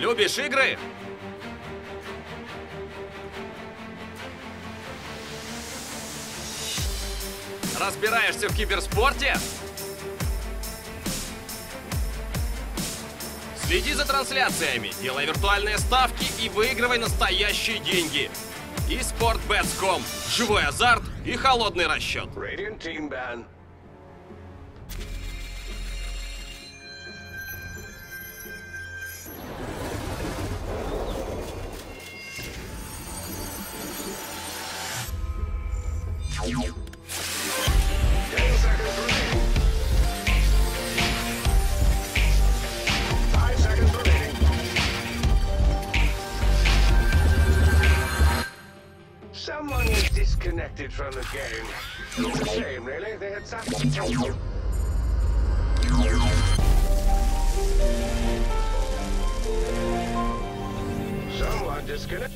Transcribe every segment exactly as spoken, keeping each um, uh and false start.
Любишь игры? Разбираешься в киберспорте? Следи за трансляциями, делай виртуальные ставки и выигрывай настоящие деньги. И спортбетс точка ком. Живой азарт и холодный расчет. Someone is disconnected from the game. It's a shame, really. They had such potential. Someone disconnected.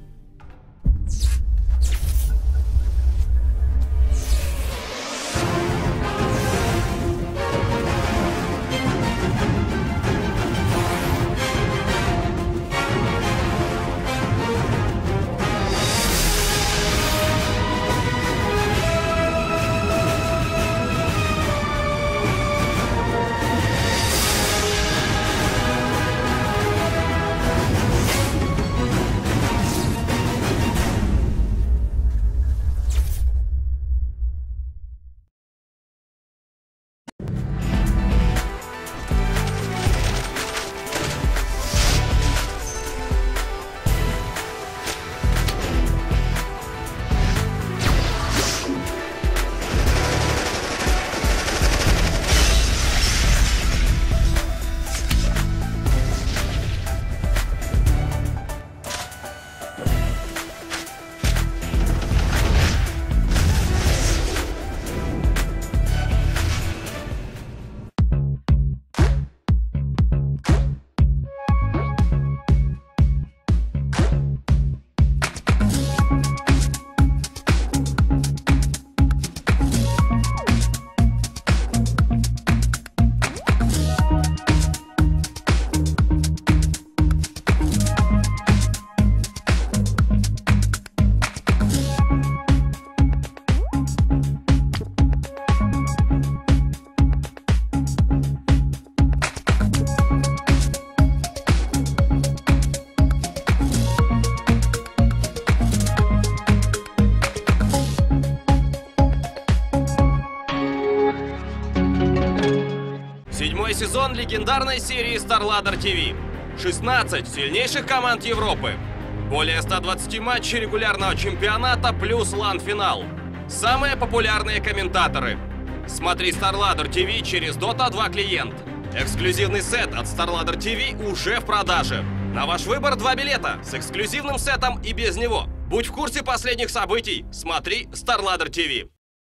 Седьмой сезон легендарной серии StarLadder ти ви. шестнадцать сильнейших команд Европы. Более ста двадцати матчей регулярного чемпионата плюс лан-финал. Самые популярные комментаторы. Смотри StarLadder ти ви через Дота два клиент. Эксклюзивный сет от StarLadder ти ви уже в продаже. На ваш выбор два билета с эксклюзивным сетом и без него. Будь в курсе последних событий. Смотри StarLadder ти ви.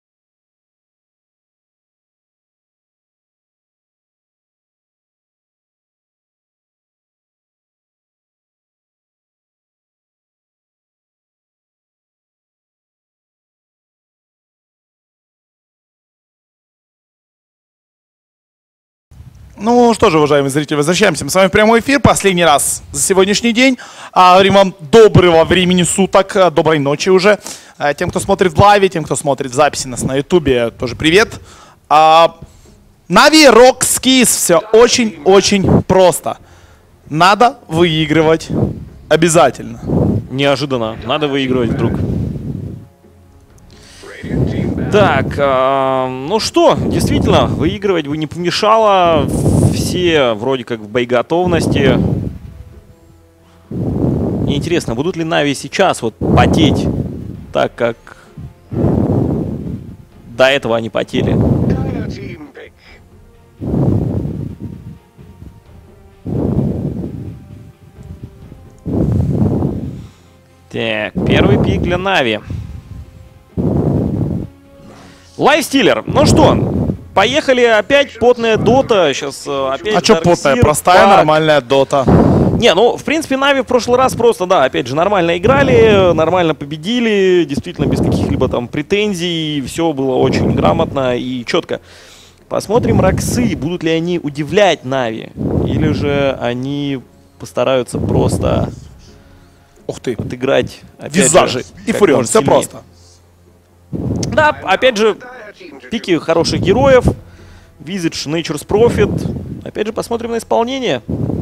Ну что же, уважаемые зрители, возвращаемся. Мы с вами в прямой эфир. Последний раз за сегодняшний день. А, говорим вам доброго времени суток, доброй ночи уже. А, тем, кто смотрит в лайве, тем, кто смотрит в записи нас на ютубе, тоже привет. А, Нави Рок Скис. Все очень-очень просто. Надо выигрывать обязательно. Неожиданно. Надо выигрывать вдруг. Так, э, ну что, действительно, выигрывать бы не помешало. Все вроде как в боеготовности. Мне интересно, будут ли Нави сейчас вот потеть так, как до этого они потели? Так, первый пик для Нави. Лайфстиллер. Ну что, поехали опять потная дота. Сейчас опять. А что потная? Простая, пак. Нормальная дота. Не, ну, в принципе, Нави в прошлый раз просто, да, опять же, нормально играли, нормально победили, действительно, без каких-либо там претензий. Все было очень грамотно и четко. Посмотрим Роксы, будут ли они удивлять Нави, или же они постараются просто Ух ты. отыграть. Визажи и Фурион, все просто. Да, опять же, пики хороших героев. Visage, Nature's Prophet. Опять же, посмотрим на исполнение.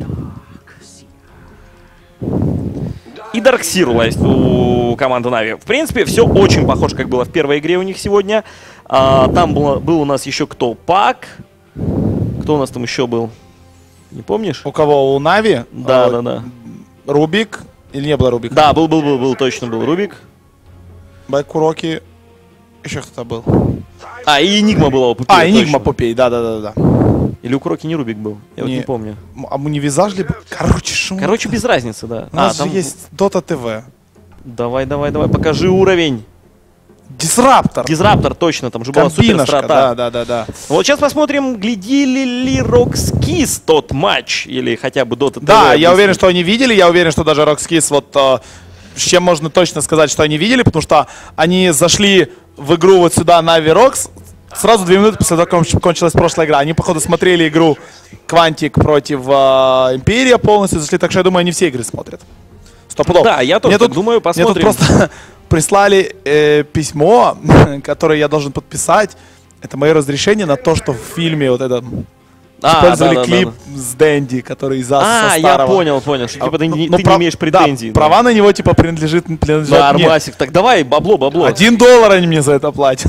И Darkseer есть у команды Na'Vi. В принципе, все очень похоже, как было в первой игре у них сегодня. А, там было, был у нас еще кто? Пак. Кто у нас там еще был? Не помнишь? У кого? У Нави? Да, а, да, да. Рубик? Или не было Рубика? Да, был, был, был, был, точно был Рубик. Байкуроки. Еще кто-то был. А, и Энигма была у Пупея. А, Энигма точно. Попей, да-да-да. Или у Куроки не Рубик был? Я Не. вот не помню. А мы не Визаж ли был? Короче, шум. Короче, без разницы, да. У нас А, же там- есть Дота ТВ. Давай, давай, давай, покажи уровень. Дисраптор. Дизраптор, точно, там же была супер Комбиношка, страта. да-да-да. Вот сейчас посмотрим, глядели ли Rockskis тот матч, или хотя бы Dota ти ви. Да, я быстро. уверен, что они видели, я уверен, что даже Rockskis, вот э, с чем можно точно сказать, что они видели, потому что они зашли в игру вот сюда на Na'Vi Rocks, сразу две минуты после того, как кончилась прошлая игра. Они, походу, смотрели игру Quantic против э, Империя полностью, зашли, так что я думаю, они все игры смотрят. Стопудово. Да, я тоже Мне так тут, думаю, Мне тут посмотрим. просто прислали э, письмо, которое я должен подписать. Это мое разрешение на то, что в фильме вот это... А, Использовали да, да, клип да, с Дэнди, который из А, со я старого. понял, понял, что типа ты, не, Ну, ты прав- не имеешь претензий. Да, права на него типа принадлежит, принадлежат Да, мне. Армасик, так давай, бабло, бабло. Один доллар они мне за это платят.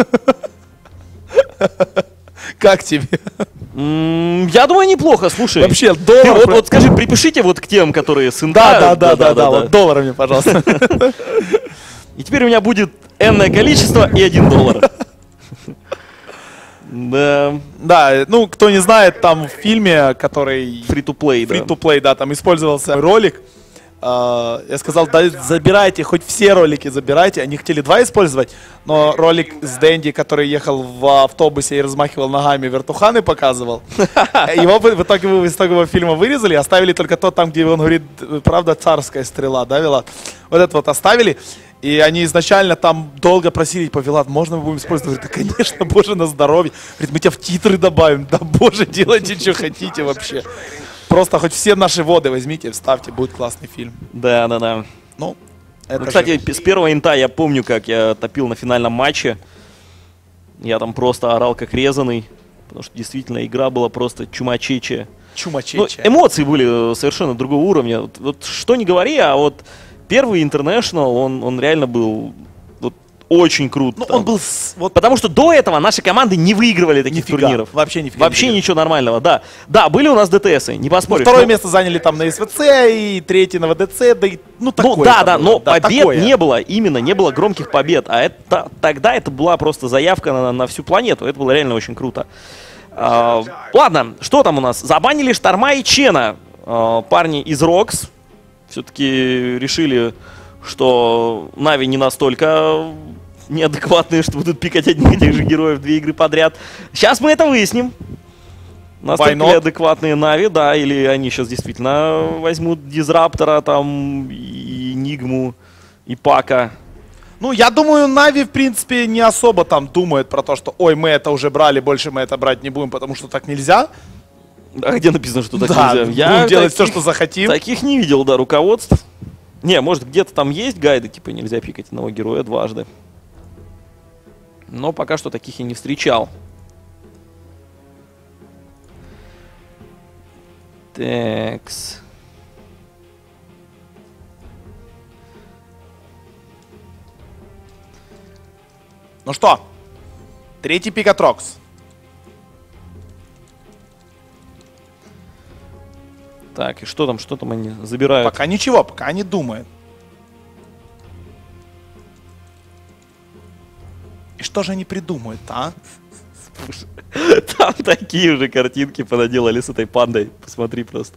Как тебе? М, Я думаю, неплохо, слушай. Вообще, Ты доллар... вот, про- вот скажи, припишите вот к тем, которые с Да, инта. да, да, да, да, вот доллар мне, пожалуйста. И теперь у меня будет энное количество и один доллар. Да, Да, ну, кто не знает, там в фильме, который... free-to-play, да. Free-to-play, да, там использовался ролик. А, я сказал, да, забирайте, хоть все ролики забирайте. Они хотели два использовать, но ролик с Дэнди, который ехал в автобусе и размахивал ногами, вертуханы показывал. Его в итоге вы из итогового фильма вырезали, оставили только тот там, где он говорит, правда, царская стрела, да, Вилат? Вот это вот оставили. И они изначально там долго просили, типа, Вилат, можно мы будем использовать? Говорит, да, конечно, боже, на здоровье. Говорит, мы тебя в титры добавим. Да, боже, делайте, что хотите вообще. Просто хоть все наши воды возьмите, вставьте, будет классный фильм. Да, да, да. Ну, это Ну, кстати, же- с первого инта я помню, как я топил на финальном матче. Я там просто орал как резаный, потому что действительно игра была просто чумачечая. Ну, чумачече. эмоции были э, совершенно другого уровня. Вот, вот что не говори, а вот первый International, он, он реально был вот, очень крут. Ну, там. он был с- вот Потому что до этого наши команды не выигрывали таких нифига, турниров. вообще нифига. Вообще не выиграл. ничего нормального, да. Да, были у нас ДТСы, не Ну, поспоришь. второе но- место заняли там на СВЦ и третье на ВДЦ, да и, ну, такое. Ну да, это да, было, но побед такое. не было, именно не было громких побед. А это, тогда это была просто заявка на, на всю планету. Это было реально очень круто. А, ладно, что там у нас? Забанили Шторма и Чена. А, парни из Рокс все-таки решили, что Нави не настолько неадекватные, что будут пикать одних и тех же героев две игры подряд. Сейчас мы это выясним. Настолько Why not? ли адекватные Нави, да, или они сейчас действительно возьмут Дизраптора, там, и Нигму, и Пака. Ну, я думаю, Нави, в принципе, не особо там думают про то, что, ой, мы это уже брали, больше мы это брать не будем, потому что так нельзя. А где написано, что так да, нельзя? будем делать все, таких- что захотим. Таких не видел, да, руководств. Не, может, где-то там есть гайды, типа нельзя пикать одного героя дважды. Но пока что таких я не встречал. Такс. Ну что, третий пик от Рокс. Так, и что там, что там они забирают? Пока ничего, пока они думают. И что же они придумают, а? Там такие же картинки понаделали с этой пандой. Посмотри просто.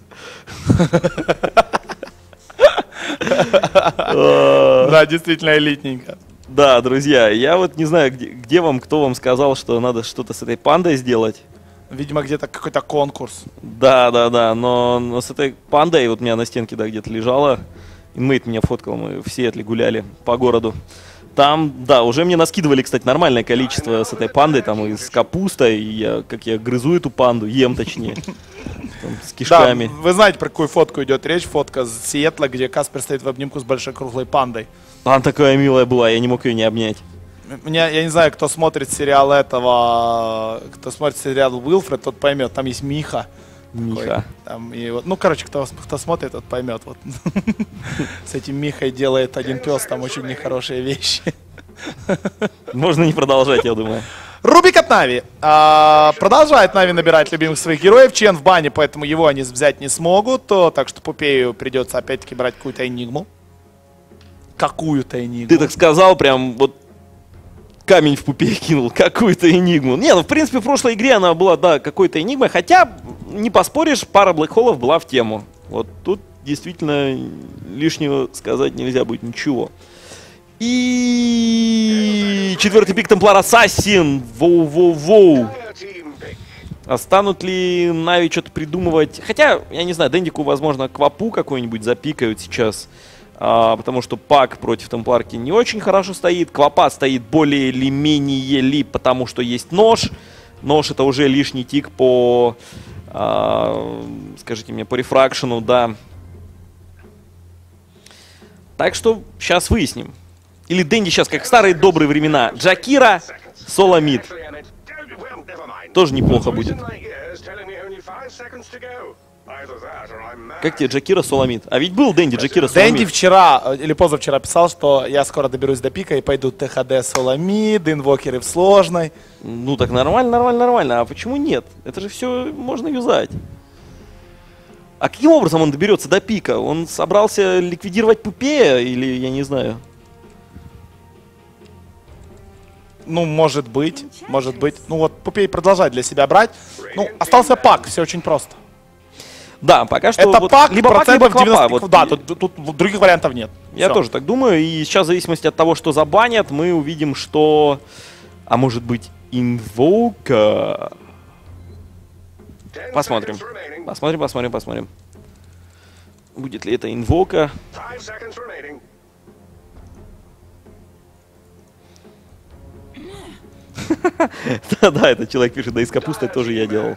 Да, действительно элитненько. Да, друзья, я вот не знаю, где, где вам, кто вам сказал, что надо что-то с этой пандой сделать. Видимо, где-то какой-то конкурс. Да, да, да, но, но с этой пандой вот у меня на стенке, да, где-то лежала. Инмейт меня фоткал, мы в Сиэтле гуляли по городу. Там, да, уже мне наскидывали, кстати, нормальное количество с этой пандой, там и с капустой, и я, как я грызу эту панду, ем точнее. Там, с Да, кишками. вы знаете, про какую фотку идет речь? Фотка с Сиэтла, где Каспер стоит в обнимку с большой круглой пандой. Она такая милая была, я не мог ее не обнять. Меня, я не знаю, кто смотрит сериал этого, кто смотрит сериал Уилфред, тот поймет, там есть Миха. Миха. Такой, там, и вот, ну, короче, кто, кто смотрит, тот поймет. Вот. С этим Михой делает один пес там очень нехорошие вещи. Можно не продолжать, я думаю. Рубик от Нави. А, продолжает Нави набирать любимых своих героев. Чен в бане, поэтому его они взять не смогут. То, так что Пупею придется опять-таки брать какую-то энигму. Какую-то энигму. Ты так сказал, прям вот камень в пупе кинул, какую-то энигму. Не, ну в принципе в прошлой игре она была, да, какой-то энигмой, хотя, не поспоришь, пара блэкхоллов была в тему. Вот тут действительно лишнего сказать нельзя будет ничего. И четвертый пик Темплар Ассасин. Воу-воу-воу. А станут ли Нави что-то придумывать? Хотя, я не знаю, Дендику, возможно, Квапу какой-нибудь запикают сейчас. А, потому что Пак против Темпларки не очень хорошо стоит. Квапа стоит более или менее ли, потому что есть нож. Нож — это уже лишний тик по, а, скажите мне, по рефракшену, да. Так что сейчас выясним. Или Дэнди сейчас, как в старые добрые времена. Джакира, соло мид. Тоже неплохо будет. Как тебе Джакира, соло мид? А ведь был Дэнди, Джакира, соло Дэнди мид. вчера или позавчера писал, что я скоро доберусь до пика и пойду ТХД соло мид, инвокеры в сложной. Ну так нормально, нормально, нормально. А почему нет? Это же все можно юзать. А каким образом он доберется до пика? Он собрался ликвидировать Пупея или я не знаю? Ну, может быть, может быть. Ну вот, Пупей продолжает для себя брать. Ну, остался Пак, все очень просто. Да, пока что Это вот Пак, либо Пак, либо процентов Квапа. девяносто. Вот. Да, тут, тут других вариантов нет. Я Всё. тоже так думаю. И сейчас, в зависимости от того, что забанят, мы увидим, что... А может быть, инвока? Посмотрим. Посмотрим, посмотрим, посмотрим. Будет ли это инвока? Да-да, этот человек пишет, да из капусты тоже я делал.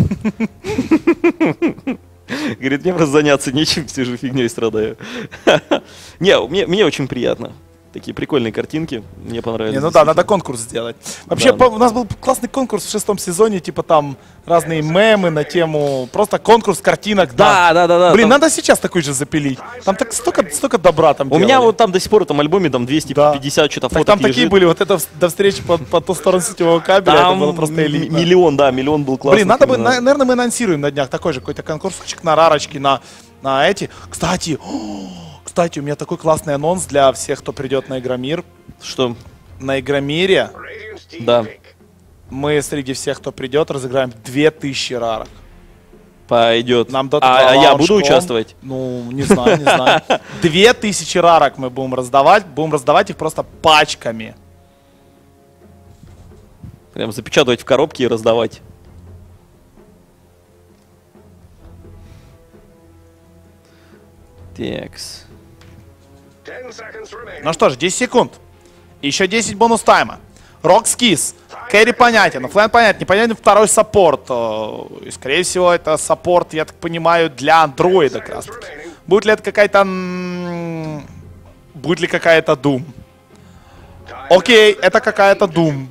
Говорит, мне просто заняться нечем, сижу фигней страдаю. Не, мне, мне очень приятно. Такие прикольные картинки, мне понравились. Не, ну да, надо конкурс сделать. Вообще, Да. по- у нас был классный конкурс в шестом сезоне, типа там разные мемы на тему, просто конкурс картинок. Да, да, да, да. Блин, там- надо сейчас такой же запилить. Там так столько, столько добра там У меня делали. вот там до сих пор в этом альбоме там двести пятьдесят что-то Так фоток там такие лежит. были, вот это в- до встречи по, по ту сторону сетевого кабеля, Там это было просто м- элитно. миллион, да, миллион был классный. Блин, надо бы, на- наверное, мы анонсируем на днях такой же какой-то конкурсчик на рарочки, на, на эти. Кстати, кстати, у меня такой классный анонс для всех, кто придет на Игромир. Что? На Игромире Да. мы среди всех, кто придет, разыграем две тысячи рарок. Пойдет. Нам дадут а, а я лаунж буду ком. участвовать? Ну, не знаю, не знаю. Две тысячи рарок мы будем раздавать. Будем раздавать их просто пачками. Прям запечатывать в коробке и раздавать. Такс. Ну что ж, десять секунд. Еще десять бонус тайма. Рокскис. Кэрри понятен, Флэн понятен, непонятен второй саппорт. Э, И, скорее всего, это саппорт, я так понимаю, для андроида как раз таки. Будет ли это какая-то... м, Будет ли какая-то Doom? Окей, это какая-то Doom.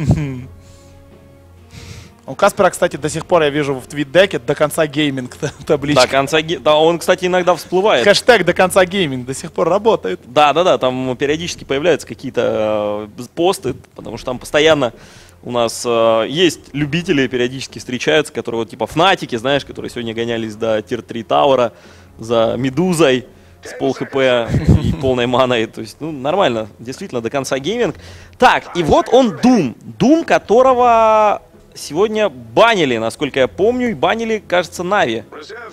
У Каспера, кстати, до сих пор я вижу в твит-деке до конца гейминг табличка. До конца ге- Да, он, кстати, иногда всплывает. Хэштег до конца гейминг до сих пор работает. Да, да, да, там периодически появляются какие-то э, посты, потому что там постоянно у нас э, есть любители, периодически встречаются, которые вот типа фнатики, знаешь, которые сегодня гонялись до тир три Тауэра за Медузой с пол хп и полной маной. То есть, ну, нормально, действительно, до конца гейминг. Так, и вот он Doom. Doom, которого сегодня банили, насколько я помню, и банили, кажется, Нави.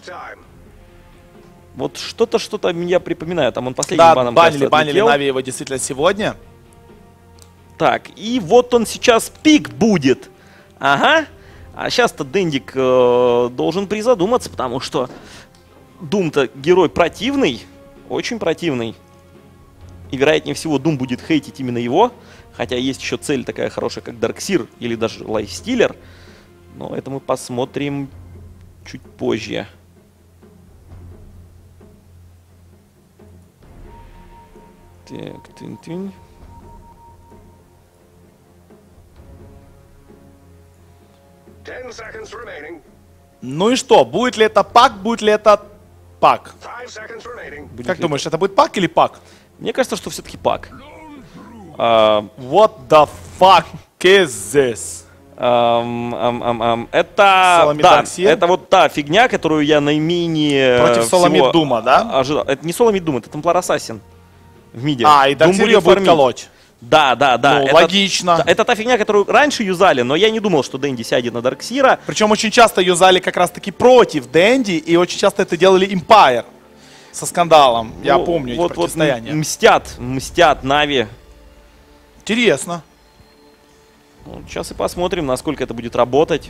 Вот что-то, что-то я припоминаю, там он последним Да, баном, банили, кажется, банили отлетел. Нави его действительно сегодня. Так, и вот он сейчас пик будет. Ага. А сейчас-то Дендик э, должен призадуматься, потому что Doom-то герой противный, очень противный. И вероятнее всего Doom будет хейтить именно его. Хотя есть еще цель такая хорошая, как Дарксир или даже Лайфстиллер. Но это мы посмотрим чуть позже. Так, тынь-тынь. Ten seconds remaining. Ну и что, будет ли это пак, будет ли это пак? Five seconds remaining. Будет Как ли думаешь, это будет пак или пак? это? Мне кажется, что все-таки пак. А, What the fuck is this? ам, ам, ам, ам. Это, Соломид да, Дарксир? это вот та фигня, которую я наименее Против всего Соломид Дума, да? ожидал. Это не Соломид Дум, это Темплар Ассасин в миде. А, и Дум Дарксир ее будет фармить. колоть. Да, да, да. Ну, это, логично. Это та фигня, которую раньше юзали, но я не думал, что Дэнди сядет на Дарксира. Причем очень часто юзали как раз таки против Дэнди, и очень часто это делали Empire со скандалом. Я Ну, помню эти вот, вот противостояния. м- мстят, мстят Нави. Интересно. Ну, сейчас и посмотрим, насколько это будет работать.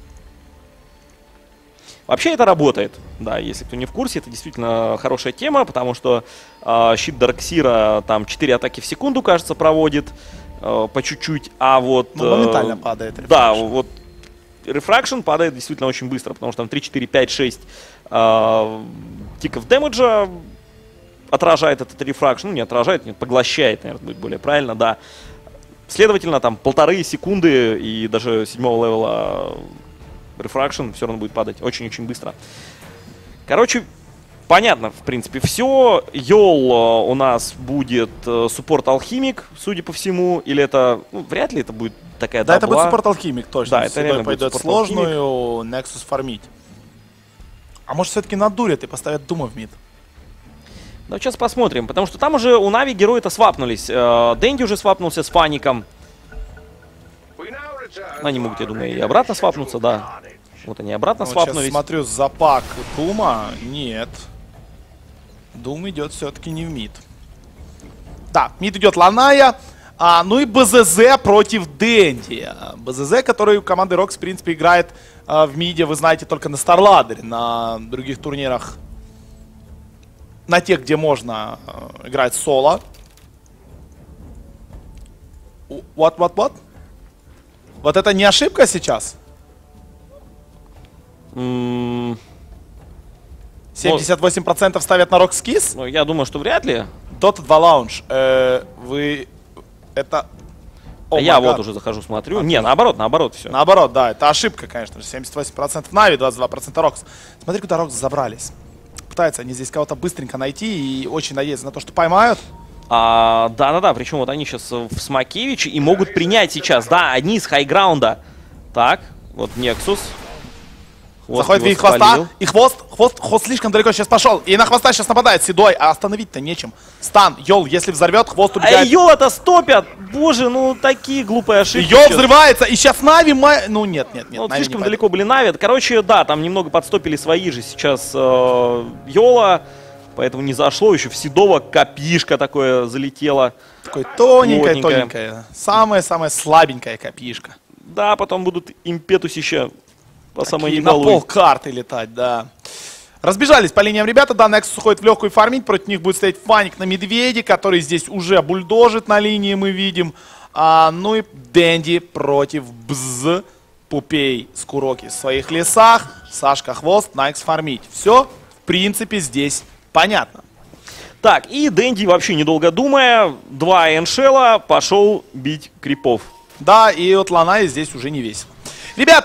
Вообще это работает, да, если кто не в курсе, это действительно хорошая тема, потому что э, щит Дарксира там четыре атаки в секунду, кажется, проводит э, по чуть-чуть, а вот... Ну, моментально падает refraction. Да, вот рефракшн падает действительно очень быстро, потому что там три, четыре, пять, шесть э, тиков дэмэджа отражает этот рефракшн, ну не отражает, нет, поглощает, наверное, будет более правильно, да. Следовательно, там полторы секунды и даже седьмого левела рефракшн все равно будет падать очень-очень быстро. Короче, понятно, в принципе, все. Йол у нас будет суппорт-алхимик, судя по всему, или это... Ну, вряд ли это будет такая Да, это будет дабла. суппорт-алхимик, точно. Да, это Седой реально будет пойдет суппорт-алхимик. сложную, Nexus фармить. А может все-таки надурят и поставят Дума в мид? Да, сейчас посмотрим, потому что там уже у Нави герои-то свапнулись. Э, Дэнди уже свапнулся с Фаником. We now return Они могут, я думаю, и обратно свапнуться, да. Вот они обратно Вот сейчас свапнулись. смотрю за пак Дума. Нет. Дум идет все-таки не в мид. Да, мид идет Ланая. А, ну и БЗЗ против Дэнди. БЗЗ, который у команды Рокс, в принципе, играет а, в миде, вы знаете, только на Старладере. На других турнирах, на тех, где можно а, играть соло. What, what, what? Вот это не ошибка сейчас? М, семьдесят восемь процентов ставят на Rockskis. Ну, я думаю, что вряд ли. Dota два лаунж. Э, вы... Это... А О, я my вот God. уже захожу, смотрю. Не, наоборот, наоборот, все. Наоборот, да, это ошибка, конечно же. семьдесят восемь процентов Нави, двадцать два процента Рокс. Смотри, куда Рокс забрались. Пытаются они здесь кого-то быстренько найти и очень надеются на то, что поймают. А, да-да-да, причем вот они сейчас в Смакевиче и могут принять сейчас, да, одни из хайграунда. Так, вот Нексус. Хвост Заходит в его вид хвоста, спалил. и хвост, хвост, хвост слишком далеко сейчас пошел. И на хвоста сейчас нападает Седой, а остановить-то нечем. Стан, Йол, если взорвет, хвост А убегает. Йола-то стопят! Боже, ну такие глупые ошибки. Йол сейчас. взрывается, и сейчас Нави... ма- Ну нет, нет, нет. Ну, вот Нави не слишком пойдет. далеко были Нави. Короче, да, там немного подстопили свои же сейчас э, Йола. Поэтому не зашло. Еще в Седова копишка такое залетело. Такой тоненькая, Плотненькая. тоненькая. Самая-самая слабенькая копишка. Да, потом будут импетусища по самой Такие на пол ебалуй. карты летать, да. Разбежались по линиям ребята, да, Nexus уходит в легкую фармить, против них будет стоять Фаник на Медведе, который здесь уже бульдожит на линии, мы видим. А, ну и Дэнди против Бз, Пупей с Куроки в своих лесах, Сашка Хвост, Найкс фармить. Все, в принципе, здесь понятно. Так, и Дэнди, вообще недолго думая, два эншела пошел бить крипов. Да, и от Ланая здесь уже не весело. Ребят,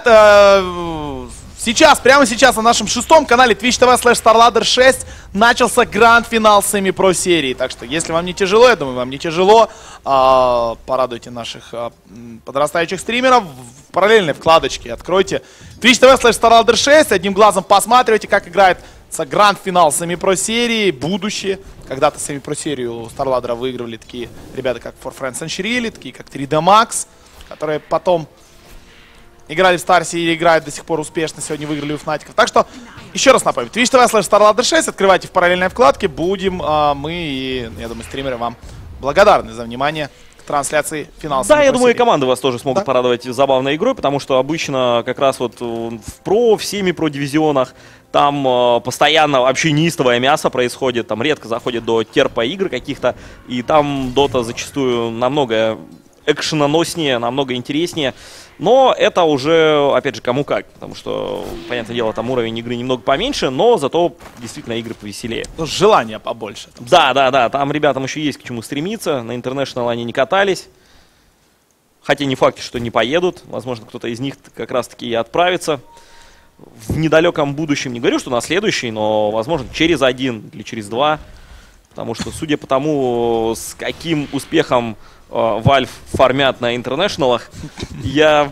э, сейчас, прямо сейчас на нашем шестом канале Twitch ти ви слэш StarLadder шесть начался гранд-финал семи-про серии. Так что, если вам не тяжело, я думаю, вам не тяжело, э, порадуйте наших э, подрастающих стримеров. В параллельной вкладочке откройте Twitch ти ви слэш StarLadder шесть, одним глазом посматривайте, как играет гранд-финал семи-про серии, будущее. Когда-то семи-про серию StarLadder выигрывали такие ребята, как For Friends and Shirley, такие как три дэ Max, которые потом играли в Старсе и играют до сих пор успешно. Сегодня выиграли у Фнатиков. Так что, еще раз напомню, Twitch ти ви слэш StarLadder шесть. Открывайте в параллельной вкладке. Будем а, мы и, я думаю, стримеры вам благодарны за внимание к трансляции финала. Да, я думаю, и серии. команды вас тоже смогут Да. порадовать забавной игрой, потому что обычно как раз вот в про, в семи-про дивизионах там э, постоянно вообще неистовое мясо происходит, там редко заходит до терпа игр каких-то, и там Дота зачастую намного экшеноноснее, намного интереснее. Но это уже, опять же, кому как. Потому что, понятное дело, там уровень игры немного поменьше, но зато действительно игры повеселее. Ну, желания побольше. Да, да, да. Там ребятам еще есть к чему стремиться. На International они не катались. Хотя не факт, что не поедут. Возможно, кто-то из них как раз-таки и отправится в недалеком будущем. Не говорю, что на следующий, но, возможно, через один или через два. Потому что, судя по тому, с каким успехом Valve фармят на интернешналах, я,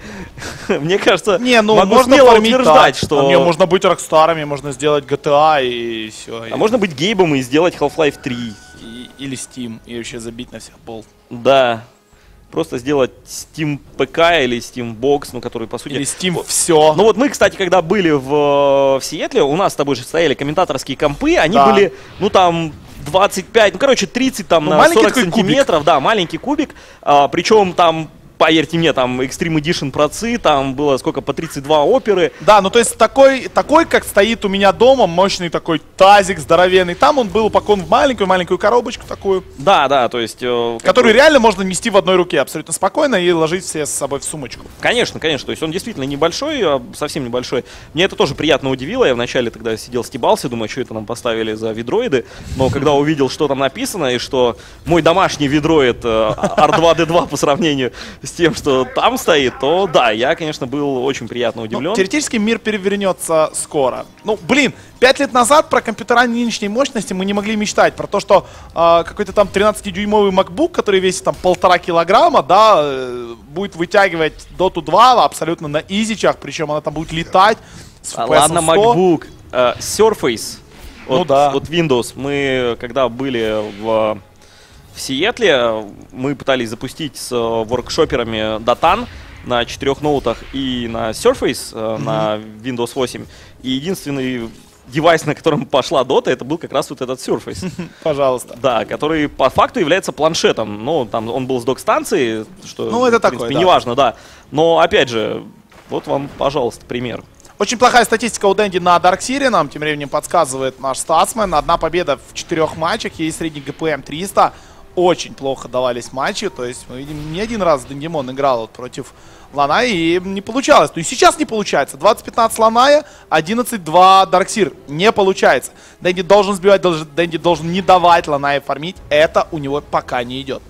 мне кажется, не, ну, могу можно смело фармить, утверждать, да. что... Мне можно быть Рокстарами, можно сделать джи ти эй и все. А и... можно быть Гейбом и сделать Half-Life три. И, или Steam, и вообще забить на всех болт. Да. Просто сделать Steam пи кей или Steam Box, ну, который, по сути... Или Steam все. Ну вот мы, кстати, когда были в, в Сиэтле, у нас с тобой же стояли комментаторские компы, они да. были, ну, там... двадцать пять, ну, короче, тридцать там ну, на сорок такой сантиметров, кубик. Да, маленький кубик, а, причем там, поверьте мне, там Extreme Edition процы, там было сколько, по тридцать два оперы. Да, ну то есть такой, такой, как стоит у меня дома, мощный такой тазик здоровенный, там он был упакован в маленькую-маленькую коробочку такую. Да, да, то есть... Э, которую реально можно нести в одной руке абсолютно спокойно и ложить все с собой в сумочку. Конечно, конечно, то есть он действительно небольшой, совсем небольшой. Мне это тоже приятно удивило, я вначале тогда сидел, стебался, думаю, что это нам поставили за видроиды, но когда увидел, что там написано, и что мой домашний видроид ар два ди два по сравнению с тем, что там стоит, то да, я, конечно, был очень приятно удивлен. Ну, теоретически мир перевернется скоро. Ну, блин, пять лет назад про компьютера нынешней мощности мы не могли мечтать. Про то, что э, какой-то там тринадцатидюймовый MacBook, который весит там полтора килограмма, да, э, будет вытягивать доту два абсолютно на изичах, причем она там будет летать. С а ладно, MacBook, uh, Surface ну, от, да. от Windows. Мы, когда были в... В Сиэтле мы пытались запустить с воркшоперами Datan на четырех ноутах и на Surface, mm-hmm. на Windows восемь. И единственный девайс, на котором пошла Dota, это был как раз вот этот Surface. Пожалуйста. Да, который по факту является планшетом. Ну, там он был с док-станции, что, ну, это в принципе, такое, да. неважно, да. Но, опять же, вот вам, пожалуйста, пример. Очень плохая статистика у Дэнди на Дарксире, нам тем временем подсказывает наш статсмен. Одна победа в четырех матчах, есть средний ГПМ триста. Очень плохо давались матчи, то есть мы видим, не один раз Дэндимон играл вот против Ланая и не получалось. Ну и сейчас не получается. двадцать пятнадцать Ланая, одиннадцать два Дарксир. Не получается. Дэнди должен сбивать, Дэнди должен не давать Ланая фармить. Это у него пока не идет.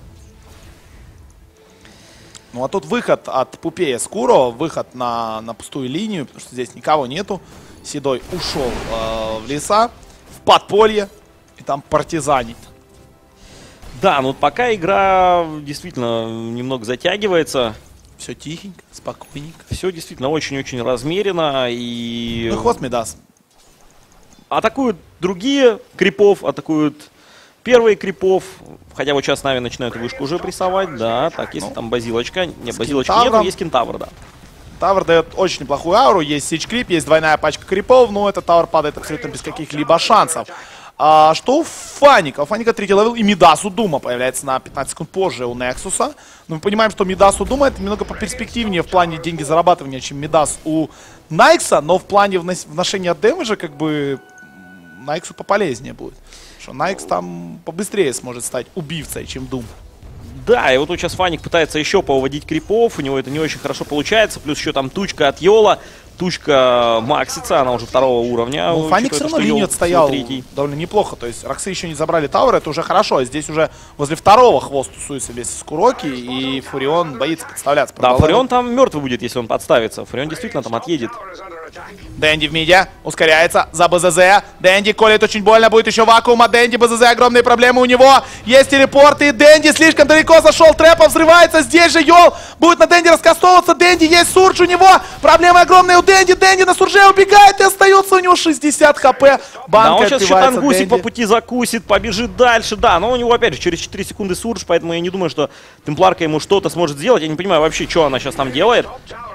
Ну а тут выход от Пупея Скуро, выход на, на пустую линию, потому что здесь никого нету. Седой ушел э, в леса, в подполье и там партизанит. Да, ну пока игра действительно немного затягивается. Все тихенько, спокойненько. Все действительно очень-очень размеренно и... Ну хвост Мидас. Атакуют другие крипов, атакуют первые крипов. Хотя вот сейчас Нави начинают вышку уже прессовать. Да, так, если ну, там базилочка. Нет, базилочки нет, есть кентавр, да. Тавр дает очень неплохую ауру. Есть сич крип, есть двойная пачка крипов. Но этот тавр падает абсолютно без каких-либо шансов. А, что у Фаника? У Фаника третий левел и Мидасу Дума появляется на пятнадцать секунд позже у Нексуса. Но мы понимаем, что Мидасу Дума это немного поперспективнее в плане деньги зарабатывания, чем Мидас у Найкса. Но в плане вношения дэмэджа как бы Найксу пополезнее будет. Что Найкс там побыстрее сможет стать убивцей, чем Дум. Да, и вот тут сейчас Фаник пытается еще поуводить крипов, у него это не очень хорошо получается, плюс еще там тучка от Йола, тучка Максица, она уже второго уровня. Ну, Фаник все равно линию отстоял довольно неплохо, то есть Роксы еще не забрали Тауэр, это уже хорошо, здесь уже возле второго хвост тусуется весь Скуроки, и Фурион боится подставляться. Да, Фурион там мертвый будет, если он подставится, Фурион действительно там отъедет. Дэнди в миде, ускоряется за БЗЗ, Дэнди колет очень больно, будет еще вакуум от Дэнди, БЗЗ огромные проблемы у него, есть телепорты, Дэнди слишком далеко зашел, Трэпа взрывается, здесь же Йол будет на Дэнди раскастовываться, Дэнди есть Сурдж у него, проблемы огромные у Дэнди, Дэнди на Сурже убегает и остается у него шестьдесят хп, банка да, он сейчас еще тангусик Дэнди. по пути закусит, побежит дальше, да, но у него опять же через четыре секунды Сурдж, поэтому я не думаю, что Темпларка ему что-то сможет сделать, я не понимаю вообще, что она сейчас там делает.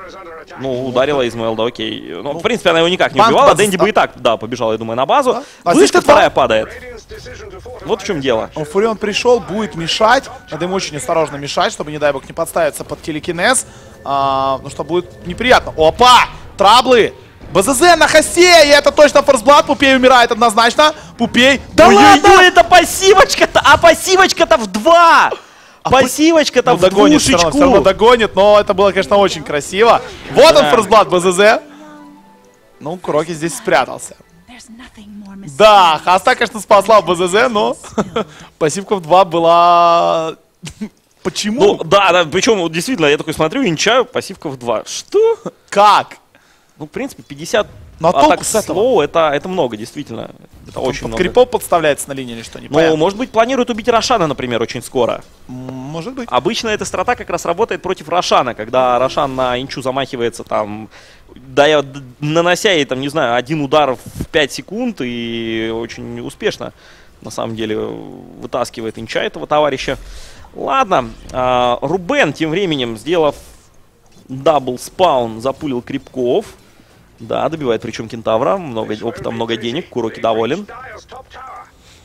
Ну, ударила Измаэлда, окей. Ну, в принципе, она его никак не убивала. Дэнди бы и так, да, побежал, я думаю, на базу. Да? А вышка вторая падает. Вот в чем дело. Фурион пришел, будет мешать. Надо ему очень осторожно мешать, чтобы, не дай бог, не подставиться под телекинез. А, ну, что будет неприятно. Опа! Траблы! БЗЗ на хосте, и это точно форсблад. Пупей умирает однозначно. Пупей. Да ладно! Ой-ой-ой, это пассивочка-то! А пассивочка-то в два! А Пассивочка там ну, в догонит, все равно, все равно двушечку. догонит, но это было, конечно, очень красиво. Вот Да. он, форсблад БЗЗ. Ну, Куроки здесь спрятался. There's nothing more mysterious. Да, Хаста, конечно, спасла БЗЗ, но пассивка в два была... Почему? Ну, да, да, причем, вот, действительно, я такой смотрю, инчаю, пассивка в два. Что? Как? Ну, в принципе, пятьдесят Ну, а толку атак с этого? слоу, это, это много, действительно. Это очень Под много. крипов подставляется на линии или что? Ну, Непонятно. может быть, планирует убить Рошана, например, очень скоро. М, Может быть. Обычно эта страта как раз работает против Рошана, когда Рошан на инчу замахивается там, дая, д- нанося ей, там, не знаю, один удар в пять секунд и очень успешно, на самом деле, вытаскивает инча этого товарища. Ладно, а, Рубен тем временем, сделав дабл спаун, запулил крипков. Да, добивает причем кентавра, много опыта, много денег, Куроки доволен. Dial's top tower.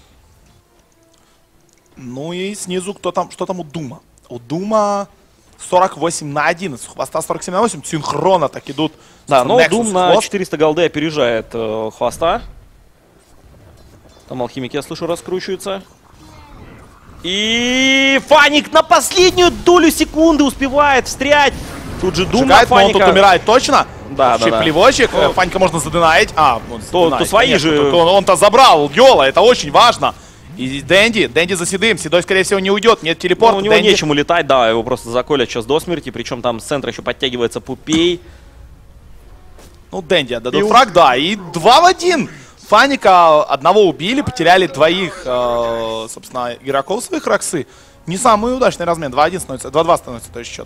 Ну и снизу кто там, что там у Дума? У Дума сорок восемь на одиннадцать, у Хвоста сорок семь на восемь, синхронно так идут. Да, но Nexus Дум на Хвост. четыреста голды опережает э, Хвоста. Там алхимики, я слышу, раскручиваются. И Фаник на последнюю долю секунды успевает встрять. Тут же Дум на Сжигает, но он тут Фаника. умирает точно. Да, Вообще да, да. плевочек, Ну, Фанька можно задынаить. А, он то задынаить, свои конечно, же- то- Он, он-то забрал Йола, это очень важно. И Дэнди, Дэнди за Седым. Седой, скорее всего, не уйдет, нет Ну, телепорта. у него Дэнди- нечему летать, да, его просто заколят сейчас до смерти. Причем там с центра еще подтягивается Пупей. Ну, Дэнди отдадут И у- фраг, да. И два в один. Фаника одного убили, потеряли двоих, э, собственно, игроков своих Роксы. Не самый удачный размен. два один становится, два-два становится, то есть счет.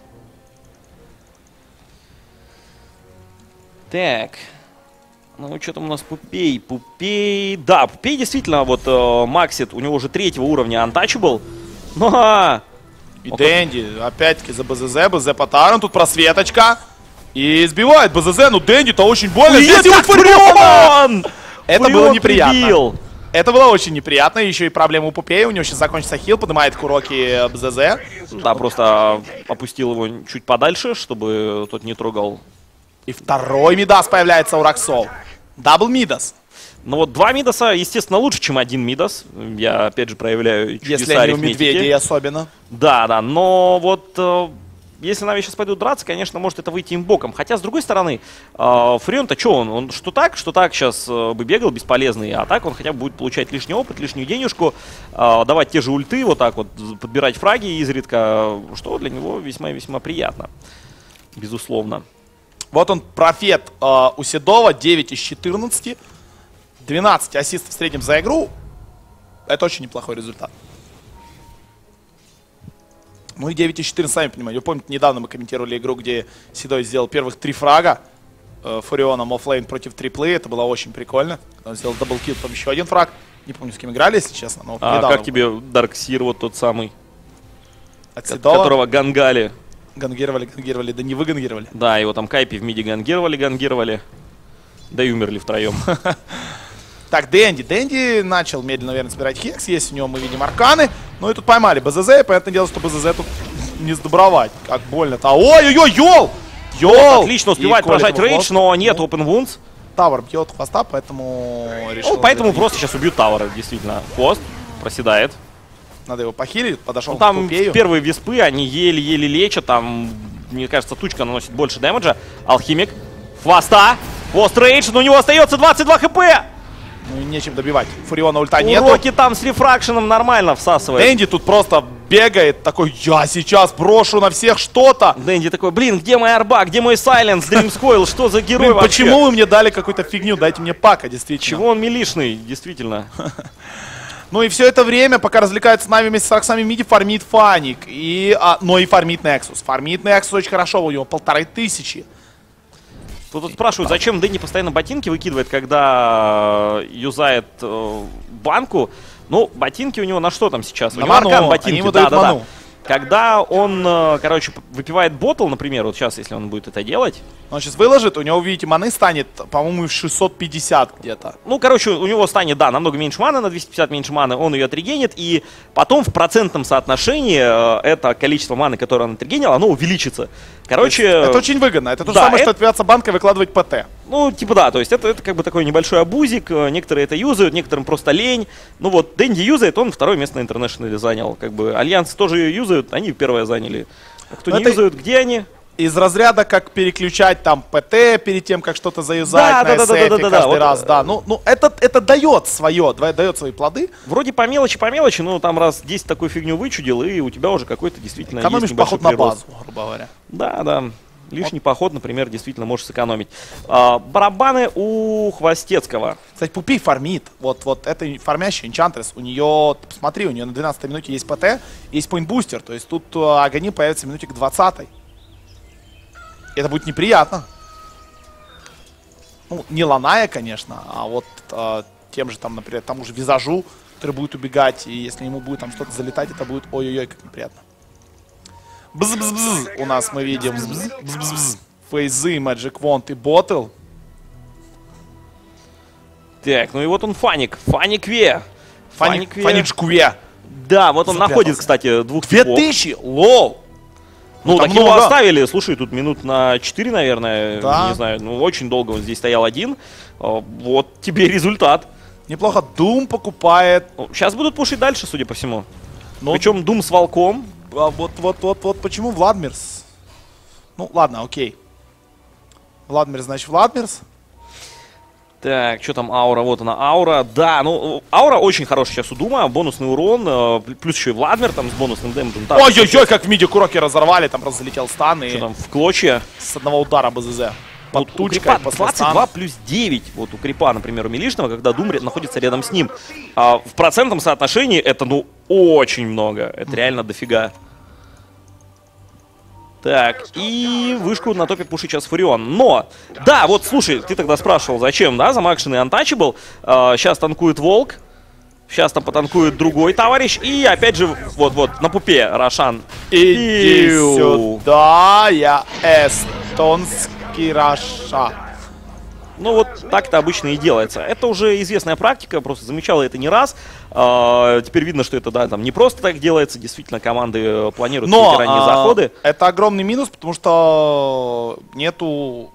Так. Ну, что там у нас Пупей? Пупей... Да, Пупей действительно, вот э, максит, у него уже третьего уровня Untouchable. Ну, а... И Дэнди, опять-таки, за БЗЗ, БЗ по Таран, тут просветочка. И сбивает БЗЗ, ну Дэнди-то очень больно. Здесь его Фурион! Это Фурион было неприятно. прибил. Это было очень неприятно. Еще и проблема у Пупея. У него сейчас закончится хил, поднимает Куроки БЗЗ. Да, просто опустил его чуть подальше, чтобы тот не трогал. И второй Мидас появляется у Роксов. Дабл Мидас. Ну вот два Мидаса, естественно, лучше, чем один Мидас. Я, опять же, проявляю чудеса Если они у арифметики. медведей особенно. Да, да, но вот э, если Нави сейчас пойдут драться, конечно, может это выйти им боком. Хотя, с другой стороны, э, Фурион-то что он? Он что так, что так сейчас э, бы бегал бесполезный, а так он хотя бы будет получать лишний опыт, лишнюю денежку, э, давать те же ульты, вот так вот, подбирать фраги изредка, что для него весьма-весьма приятно, безусловно. Вот он, профет э, у Седова, девять из четырнадцати. двенадцать ассистов в среднем за игру. Это очень неплохой результат. Ну и девять из четырнадцати, сами понимаете. Вы помните, недавно мы комментировали игру, где Седой сделал первых три фрага. Э, Фурионом оффлейн против триплы. Это было очень прикольно. Он сделал даблкил, потом еще один фраг. Не помню, с кем играли, если честно. Но А недавно как тебе Дарксир, вот тот самый, от ко- Седова которого гангали? гангировали, гангировали. Да не вы гангировали. Да, его там Кайпи в миде гангировали, гангировали, да и умерли втроем. Так, Дэнди. Дэнди начал медленно, наверное, собирать хекс. Есть у него, мы видим, арканы. Ну и тут поймали БЗЗ. И понятное дело, что БЗЗ тут не сдобровать. Как больно-то. Ой-ой-ой, Йол! Йол! Отлично успевает И колет поражать его рейдж, хвост. но нет Ну, open wounds. Тавр бьет хвоста, поэтому решил... Ну, поэтому забить. просто сейчас убьют Тауэра, действительно. Хвост проседает. Надо его похилить. Подошел Ну, к там Пупею. первые виспы, они еле-еле лечат, там, мне кажется, тучка наносит больше дэмэджа. Алхимик, хвоста, хвост рейдж, но у него остается двадцать два хп. Ну и нечем добивать. Фуриона ульта нету. Уроки там с рефракшеном нормально всасывает. Дэнди тут просто бегает, такой, я сейчас брошу на всех что-то. Дэнди такой, блин, где моя арба, где мой сайленс, Дримскойл, что за герой Блин, вообще? почему вы мне дали какую-то фигню? Дайте мне пака, действительно. Чего он милишный, действительно. Ну и все это время, пока развлекаются Нави вместе с Роксами Миди, фармит Фаник. И, а, но и фармит Нексус. Фармит Нексус очень хорошо, у него полторы тысячи. Тут, тут спрашивают, зачем Дэнни постоянно ботинки выкидывает, когда юзает э, банку. Ну, ботинки у него на что там сейчас? У На него ману, аркан они ботинки, ему да, дают да, да. ману. когда он, э, короче, выпивает ботл, например, вот сейчас, если он будет это делать. Он сейчас выложит, у него, видите, маны станет, по-моему, шестьсот пятьдесят где-то. Ну, короче, у него станет, да, намного меньше маны, на двести пятьдесят меньше маны, он ее отрегенит, и потом в процентном соотношении э, это количество маны, которое он отрегенил, оно увеличится. Короче... Это очень выгодно, это то же да, самое, это... что отпиваться банкой и выкладывать ПТ. Ну, типа да, то есть это, это как бы такой небольшой абузик, некоторые это юзают, некоторым просто лень. Ну вот, Дэнди юзает, он второе место на интернешнале занял. Как бы Альянс тоже юзают, они первое заняли. А кто Но не это... юзают, где они? Из разряда, как переключать там ПТ перед тем, как что-то заюзать да, на да, эс эф да, да, да, каждый да, раз. вот, Да, ну, ну это, это дает свое, дает свои плоды. Вроде по мелочи, по мелочи, но там раз десять такую фигню вычудил, и у тебя уже какой-то действительно Экономишь есть небольшой поход на прирост. базу, грубо говоря. Да, да. Лишний поход, например, действительно можешь сэкономить. А, барабаны у Хвостецкого. Кстати, Пупей фармит. Вот, вот это фармящая Энчантрес. У нее, посмотри, у нее на двенадцатой минуте есть ПТ, есть поинт-бустер. То есть тут Агани появится в минуте к двадцатой. Это будет неприятно. Ну, не Ланая, конечно, а вот э, тем же, там, например, тому же Визажу, который будет убегать. И если ему будет там что-то залетать, это будет ой-ой-ой, как неприятно. Бз-бз-бз. У нас мы видим бз-бз-бз. Фейзы, Magic Wand и Ботл. Так, ну и вот он Фаник. Фаник Ве. Фаник, Фаник Шкуе. Да, вот он Запрятался. находит, кстати, двух Две типов. тысячи? Лол! Ну, Ну, так там его много. оставили, слушай, тут минут на четыре, наверное, Да. не знаю, ну, очень долго он здесь стоял один. А, Вот тебе результат. Неплохо. Doom покупает. Сейчас будут пушить дальше, судя по всему. Ну, Причем Дум с волком. а вот, вот, вот, вот почему Владмирс? Ну, ладно, окей. Владмирс, значит, Владмирс. Так, что там аура? Вот она, аура. Да, ну, аура очень хорошая сейчас у Дума. Бонусный урон, э, плюс еще и Владмир там с бонусным дэмэджем. Да, Ой-ой-ой, как в миде Куроки разорвали, там просто залетел стан и что там, в клочья. с одного удара БЗЗ. Под Вот у тучкой, Крипа после двадцать два стана. плюс девять. Вот у Крипа, например, у Милишного, когда Дум ре- находится рядом с ним. А в процентном соотношении это, ну, очень много. Это реально дофига. Так, и вышку на топе пушит сейчас Фурион. Но, да, вот, слушай, ты тогда спрашивал, зачем, да, замакшенный Untouchable. А, сейчас танкует Волк. Сейчас там потанкует другой товарищ. И опять же, вот-вот, на пупе Рошан. Иди Иу. сюда, я эстонский Раша. Ну вот так это обычно и делается. Это уже известная практика, просто замечала это не раз. А, теперь видно, что это, да, там не просто так делается. Действительно, команды э, планируют Но свои ранние а, заходы. это огромный минус, потому что нету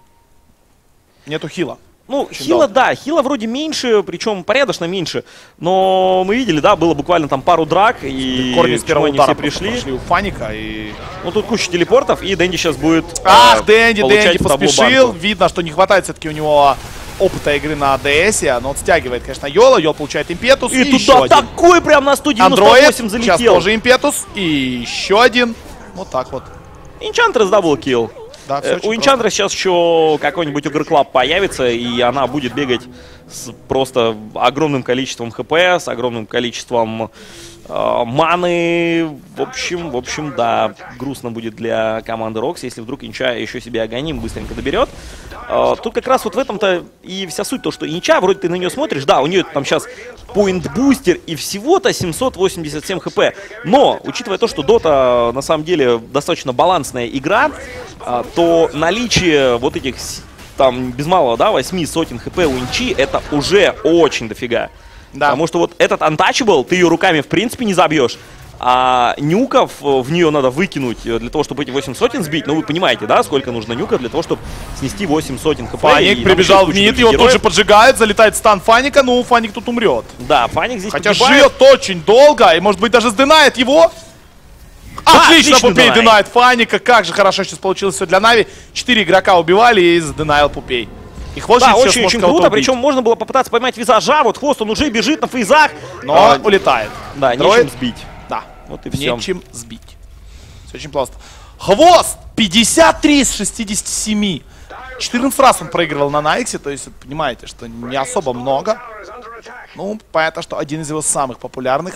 нету хила. Ну, Очень хила, долго. да, хила вроде меньше, причем порядочно меньше. Но мы видели, да, было буквально там пару драк, и Корни с к чему первого они удара все пришли. прошли у Фаника и... Ну, тут куча телепортов, и Дэнди сейчас будет Ах, э, Дэнди, получать Дэнди в табло поспешил. банку. Видно, что не хватает все-таки у него опыта игры на ДСе, но он стягивает, конечно, Йола. Йол получает импетус. И, еще туда один. такой прям на сто девяносто Андроид, восемь сейчас залетел. тоже импетус. И еще один. Вот так вот. Энчантрес даблкилл. Да, всё Э, очень У Энчантрес сейчас еще какой-нибудь Огр-клаб появится, и она будет бегать с просто огромным количеством хп, с огромным количеством э, маны. В общем, в общем, да, грустно будет для команды Рокс, если вдруг Инча еще себе Аганим быстренько доберет. Э, тут как раз вот в этом-то и вся суть, то, что Инча, вроде ты на нее смотришь, да, у нее там сейчас поинт-бустер и всего-то семьсот восемьдесят семь хп. Но, учитывая то, что Дота на самом деле достаточно балансная игра, а, то наличие вот этих с- там без малого, да, восьми сотен хп у Инчи, это уже очень дофига. Да. Потому что вот этот Untouchable, ты ее руками в принципе не забьешь. А нюков э, в нее надо выкинуть э, для того, чтобы эти восемь сотен сбить. Ну, вы понимаете, да, сколько нужно нюков для того, чтобы снести восемь сотен хп. И Фаник там прибежал еще в куча мид, других его тут героев. же поджигает, залетает стан Фаника, ну Фаник тут умрет. Да, Фаник здесь Хотя погибает. живет очень долго, и может быть даже сденает его. Отлично, отлично Пупей Дунай. динает Фаника, как же хорошо сейчас получилось все для Нави. Четыре игрока убивали и заденайл Пупей. И хвост Да, сейчас очень-очень может круто, кого-то убить. причем можно было попытаться поймать Визажа, вот хвост, он уже бежит на фейзах. Но А, улетает. да, Андроид, нечем сбить. Да, Вот и все. нечем сбить. Все очень просто. Хвост! пятьдесят три из шестидесяти семи. четырнадцать раз он проигрывал на Найксе, то есть, понимаете, что не особо много. Ну, понятно, что один из его самых популярных.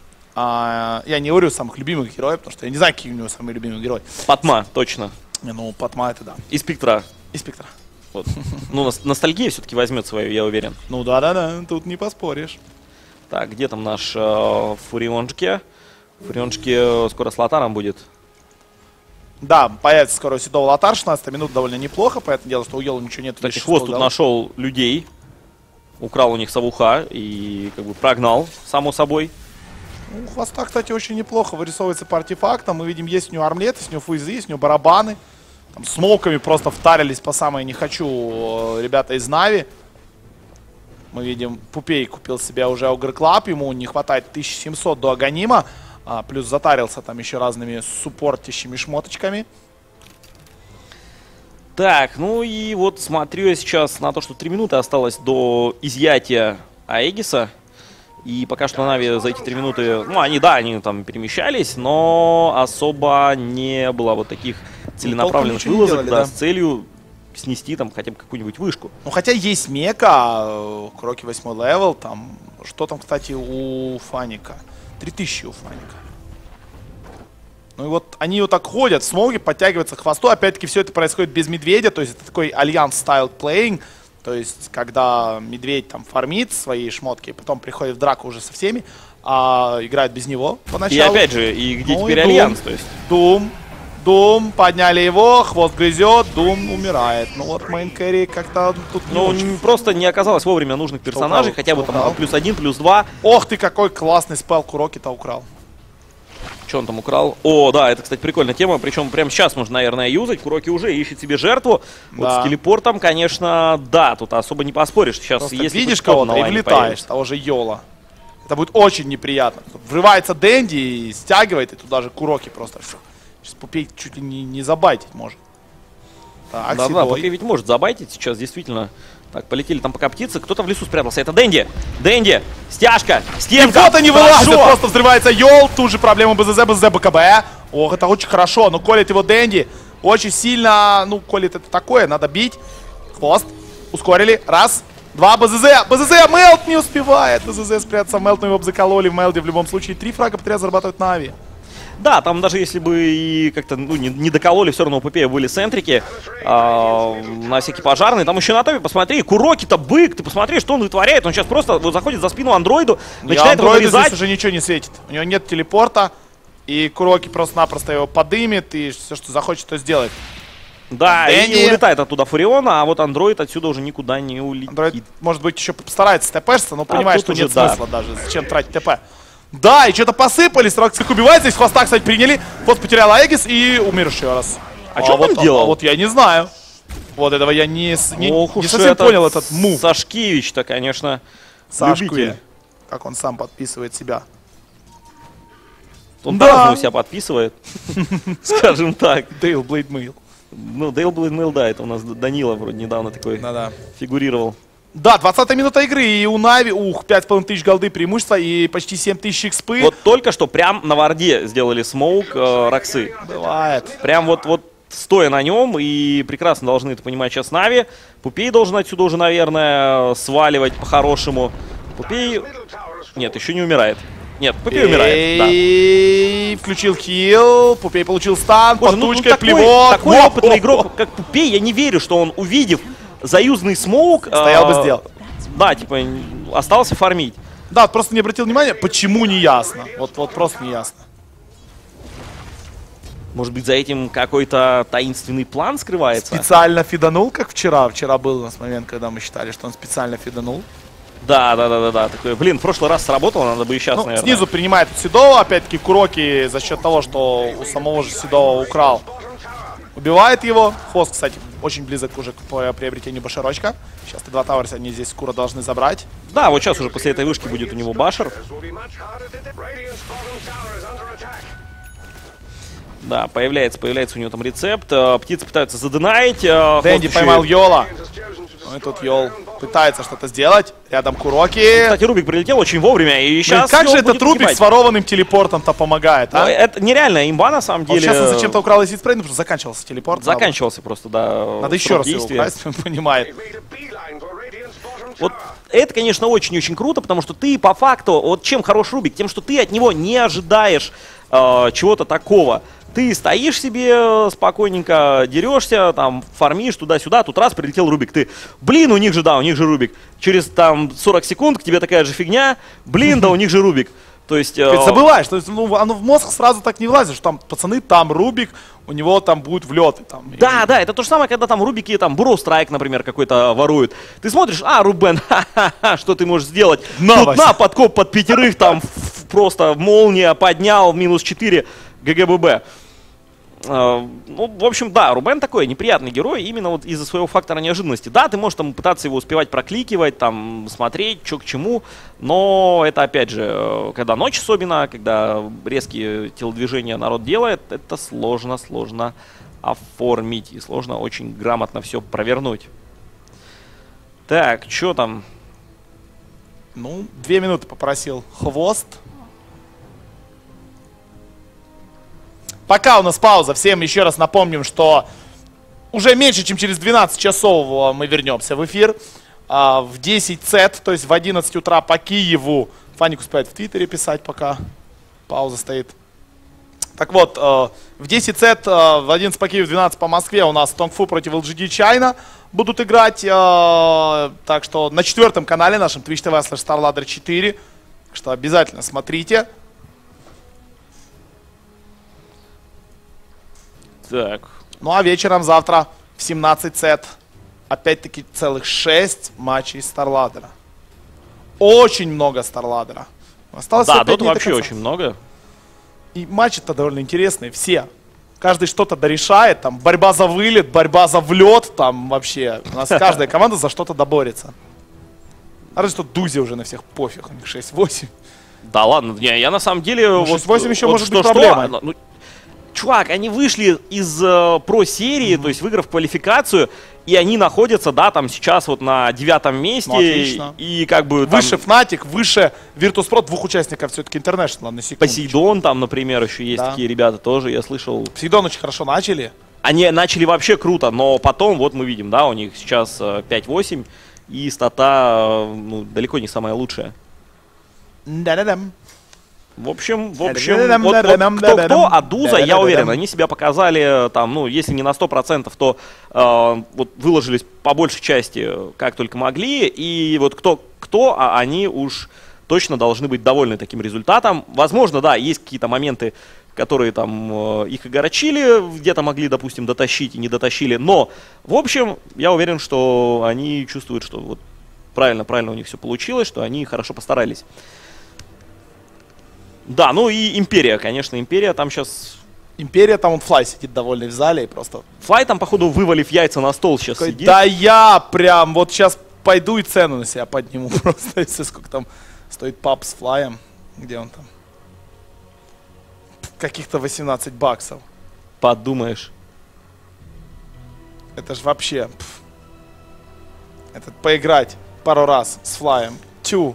А, я не говорю самых любимых героев, потому что я не знаю, какие у него самые любимые герои. Патма, точно. Не, ну, Патма это да. И Спектра. И Спектра. Вот. Ну, нос- ностальгия все-таки возьмет свою, я уверен. Ну да-да-да, тут не поспоришь. Так, где там наш э, Фуриончики? Фуриончики скоро с Лотаром будет. Да, появится скоро у Седова Лотар, шестнадцатая минута довольно неплохо, поэтому дело, что у Йола ничего нет. Кстати, Хвост тут нашел людей, украл у них Савуха и как бы прогнал, само собой. У Хвоста, кстати, очень неплохо вырисовывается по артефактам. Мы видим, есть у него армлеты, есть у него фуизы, есть у него барабаны. Там смоками просто втарились по самое не хочу ребята из Нави. Мы видим, Пупей купил себе уже Ogre Club, ему не хватает тысячи семьсот до Аганима. А, плюс затарился там еще разными суппортящими шмоточками. Так, ну и вот смотрю я сейчас на то, что три минуты осталось до изъятия Аегиса. И пока что на Нави за эти три минуты, ну они, да, они там перемещались, но особо не было вот таких целенаправленных ну, вылазок, делали, да, да, с целью снести там хотя бы какую-нибудь вышку. Ну хотя есть мека, Кроки восьмой левел, там, что там, кстати, у Фаника? три тысячи у Фаника. Ну и вот они вот так ходят, смоги, подтягиваются к хвосту. Опять-таки все это происходит без медведя, то есть это такой альянс-стайл плейнг. То есть когда медведь там фармит свои шмотки, потом приходит в драку уже со всеми, а играет без него поначалу. И опять же, и где ну, теперь и альянс? То есть... Дум, Дум, подняли его, хвост грызет, Дум умирает. Ну вот мейн кэрри как-то тут не Ну, очень. просто не оказалось вовремя нужных персонажей, украл? хотя бы Что там украл? плюс один, плюс два. Ох ты, какой классный спел Куроки-то украл. Что он там украл? О, да, это, кстати, прикольная тема. Причем прямо сейчас можно, наверное, юзать. Куроки уже ищет себе жертву. Вот Да. с телепортом, конечно, да, тут особо не поспоришь. Сейчас, Просто если видишь хоть кто-то кого-то на и лайне влетаешь, появится. того же Йола. Это будет очень неприятно. Тут врывается Дэнди и стягивает, и туда же Куроки просто. Сейчас Пупей чуть ли не, не забайтить может. Так, Да, да, Седой. Пупей ведь может забайтить сейчас, действительно. Так, полетели там пока птицы. Кто-то в лесу спрятался. Это Дэнди. Дэнди. Стяжка. И Стенка. вот они вылазят, Хорошо. просто взрывается Йол, тут же проблема БЗЗ, БЗЗ, БКБ. Ох, это очень хорошо, но колет его Дэнди очень сильно, ну, колет это такое, надо бить. Хвост, ускорили, раз, два, БЗЗ, БЗЗ, Мелт не успевает, БЗЗ спрятаться, Мелт, но его бы закололи в Мелде в любом случае. Три фрага подряд зарабатывают Нави. Да, там даже если бы и как-то ну, не, не докололи, все равно у Пупея были центрики э, на всякие пожарные. Там еще на топе, посмотри, Куроки-то бык, ты посмотри, что он вытворяет. Он сейчас просто вот, заходит за спину андроиду, начинает его Андроиду нарезать. здесь уже ничего не светит, у него нет телепорта, и Куроки просто-напросто его подымет, и все, что захочет, то сделает. Да, Дэнди. и улетает оттуда Фуриона, а вот андроид отсюда уже никуда не улетит. Андроид, может быть, еще постарается ТПшиться, но А понимает, тут что уже нет да. смысла даже. Зачем тратить ТП? Да, и что-то посыпались, Роксик убивает, здесь хвоста, кстати, приняли. Хвост потерял Аегис и умер еще раз. А что он вот, там делал? А вот я не знаю. Вот этого я не, с- не, Ох не уж совсем этот понял этот мув. Сашкевич-то, конечно, Сашку, любитель. как он сам подписывает себя. Он Да. по-разному себя подписывает, скажем так. Дейл Блейд Мейл. Ну, Дейл Блэйдмейл, да, это у нас Данила вроде недавно такой Да-да. фигурировал. Да, двадцатая минута игры, и у Нави, ух, пять с половиной тысяч голды преимущества и почти семь тысяч экспы. Вот только что прям на варде сделали смоук э, Роксы. Бывает. Прям вот, вот стоя на нем, и прекрасно должны это понимать сейчас Нави. Пупей должен отсюда уже, наверное, сваливать по-хорошему. Пупей... Нет, еще не умирает. Нет, Пупей умирает, да. И включил хил, Пупей получил стан, Боже, ну, ну подтучкой, такой, плевок. такой Во, опытный во, игрок, во. как Пупей, я не верю, что он, увидев заюзанный смоук... Стоял бы э, сделал. Да, типа, остался фармить. Да, вот просто не обратил внимания, почему не ясно. Вот, вот просто не ясно. Может быть, за этим какой-то таинственный план скрывается? Специально фиданул, как вчера. Вчера был у нас момент, когда мы считали, что он специально фиданул. Да, да, да, да, да. Такой, блин, в прошлый раз сработало, надо бы и сейчас, Ну, наверное. снизу принимает Седова, опять-таки Куроки за счет того, что у самого же Седова украл. Убивает его. Хвост, кстати, очень близок уже к приобретению башерочка. Сейчас Т два Тауэрс они здесь скоро должны забрать. Да, вот сейчас уже после этой вышки будет у него башер. Да, появляется, появляется у него там рецепт. Э, Птицы пытаются заденаить. э, Дэнди Хвост поймал еще и- Йола. Ну и тут Йол пытается что-то сделать. Рядом Куроки. Кстати, Рубик прилетел очень вовремя, и Блин, сейчас... как же Йол этот будет Рубик погибать. с ворованным телепортом-то помогает, Ну, а? это нереальная имба, на самом Вот деле. сейчас он зачем-то украл из спрей, потому что заканчивался телепорт. Заканчивался просто, да. Надо еще срок раз его действия. украсть, он понимает. Вот это, конечно, очень-очень круто, потому что ты по факту, вот чем хорош Рубик, тем, что ты от него не ожидаешь э, чего-то такого. Ты стоишь себе спокойненько, дерешься, там, фармишь туда-сюда, тут раз прилетел Рубик. Ты, блин, у них же, да, у них же Рубик. Через там сорок секунд к тебе такая же фигня, блин, да, у них же Рубик. То есть... Ты э, забываешь, то есть, ну, оно в мозг сразу так не влазит, что там пацаны, там Рубик, у него там будет влеты. Там, Да, и... да, это то же самое, когда там Рубики, там, Бурроу Страйк, например, какой-то воруют. Ты смотришь, а, Рубен, ха-ха-ха, что ты можешь сделать? На, Тут Вася. на, подкоп под пятерых, там, ф- просто молния, поднял, минус четыре, ГГББ. Э, ну, в общем, да, Рубен такой неприятный герой именно вот из-за своего фактора неожиданности. Да, ты можешь там пытаться его успевать прокликивать, там, смотреть, что к чему, но это, опять же, э, когда ночь особенно, когда резкие телодвижения народ делает, это сложно, сложно оформить и сложно очень грамотно все провернуть. Так, что там? Ну, две минуты попросил Хвост. Пока у нас пауза, всем еще раз напомним, что уже меньше, чем через двенадцать часов мы вернемся в эфир. А, в десять цет, то есть в одиннадцать утра по Киеву. Фаник успеет в Твиттере писать, пока пауза стоит. Так вот, э, в десять цет, э, в одиннадцать по Киеву, в двенадцать по Москве у нас Тонгфу против эл джи ди China будут играть. Э, так что на четвертом канале нашем Twitch ти ви слэш StarLadder четыре. Так что обязательно смотрите. Так. Ну а вечером завтра в семнадцать цет опять-таки целых шесть матчей StarLadder. Очень много StarLadder. Осталось Да, опять тут не до вообще конца. очень много. И матчи-то довольно интересные, все. Каждый что-то дорешает, там борьба за вылет, борьба за влет, там вообще. У нас каждая команда за что-то доборется. А разве что Дузе уже на всех пофиг, у них шесть-восемь. Да ладно, не, я на самом деле... вот- шесть восемь еще вот может что, быть что, проблемой. ну, ну, чувак, они вышли из э, про-серии, то есть выиграв квалификацию, и они находятся, да, там сейчас вот на девятом месте. Ну, отлично. И как бы там Выше Fnatic, выше Virtus.pro, двух участников все-таки International, на секунду. Посейдон там, например, еще есть Да. такие ребята тоже, я слышал. Посейдон очень хорошо начали. Они начали вообще круто, но потом, вот мы видим, да, у них сейчас э, пять-восемь, и стата э, ну, далеко не самая лучшая. Да-да-дам. В общем, в общем, вот, вот кто-кто, а Дуза, я уверен, они себя показали, там, ну, если не на сто процентов, то э, вот выложились по большей части, как только могли, и вот кто-кто, а они уж точно должны быть довольны таким результатом. Возможно, да, есть какие-то моменты, которые там э, их огорчили, где-то могли, допустим, дотащить и не дотащили, но, в общем, я уверен, что они чувствуют, что вот правильно, правильно у них все получилось, что они хорошо постарались. Да, ну и Империя, конечно, Империя там сейчас... Империя, там он Флай сидит довольный в зале и просто... Флай там, походу, вывалив яйца на стол сейчас такой, сидит. да я прям вот сейчас пойду и цену на себя подниму просто, если сколько там стоит паб с Флаем. Где он там? Каких-то восемнадцать баксов. Подумаешь. Это ж вообще... пф. Это поиграть пару раз с Флаем. Тю.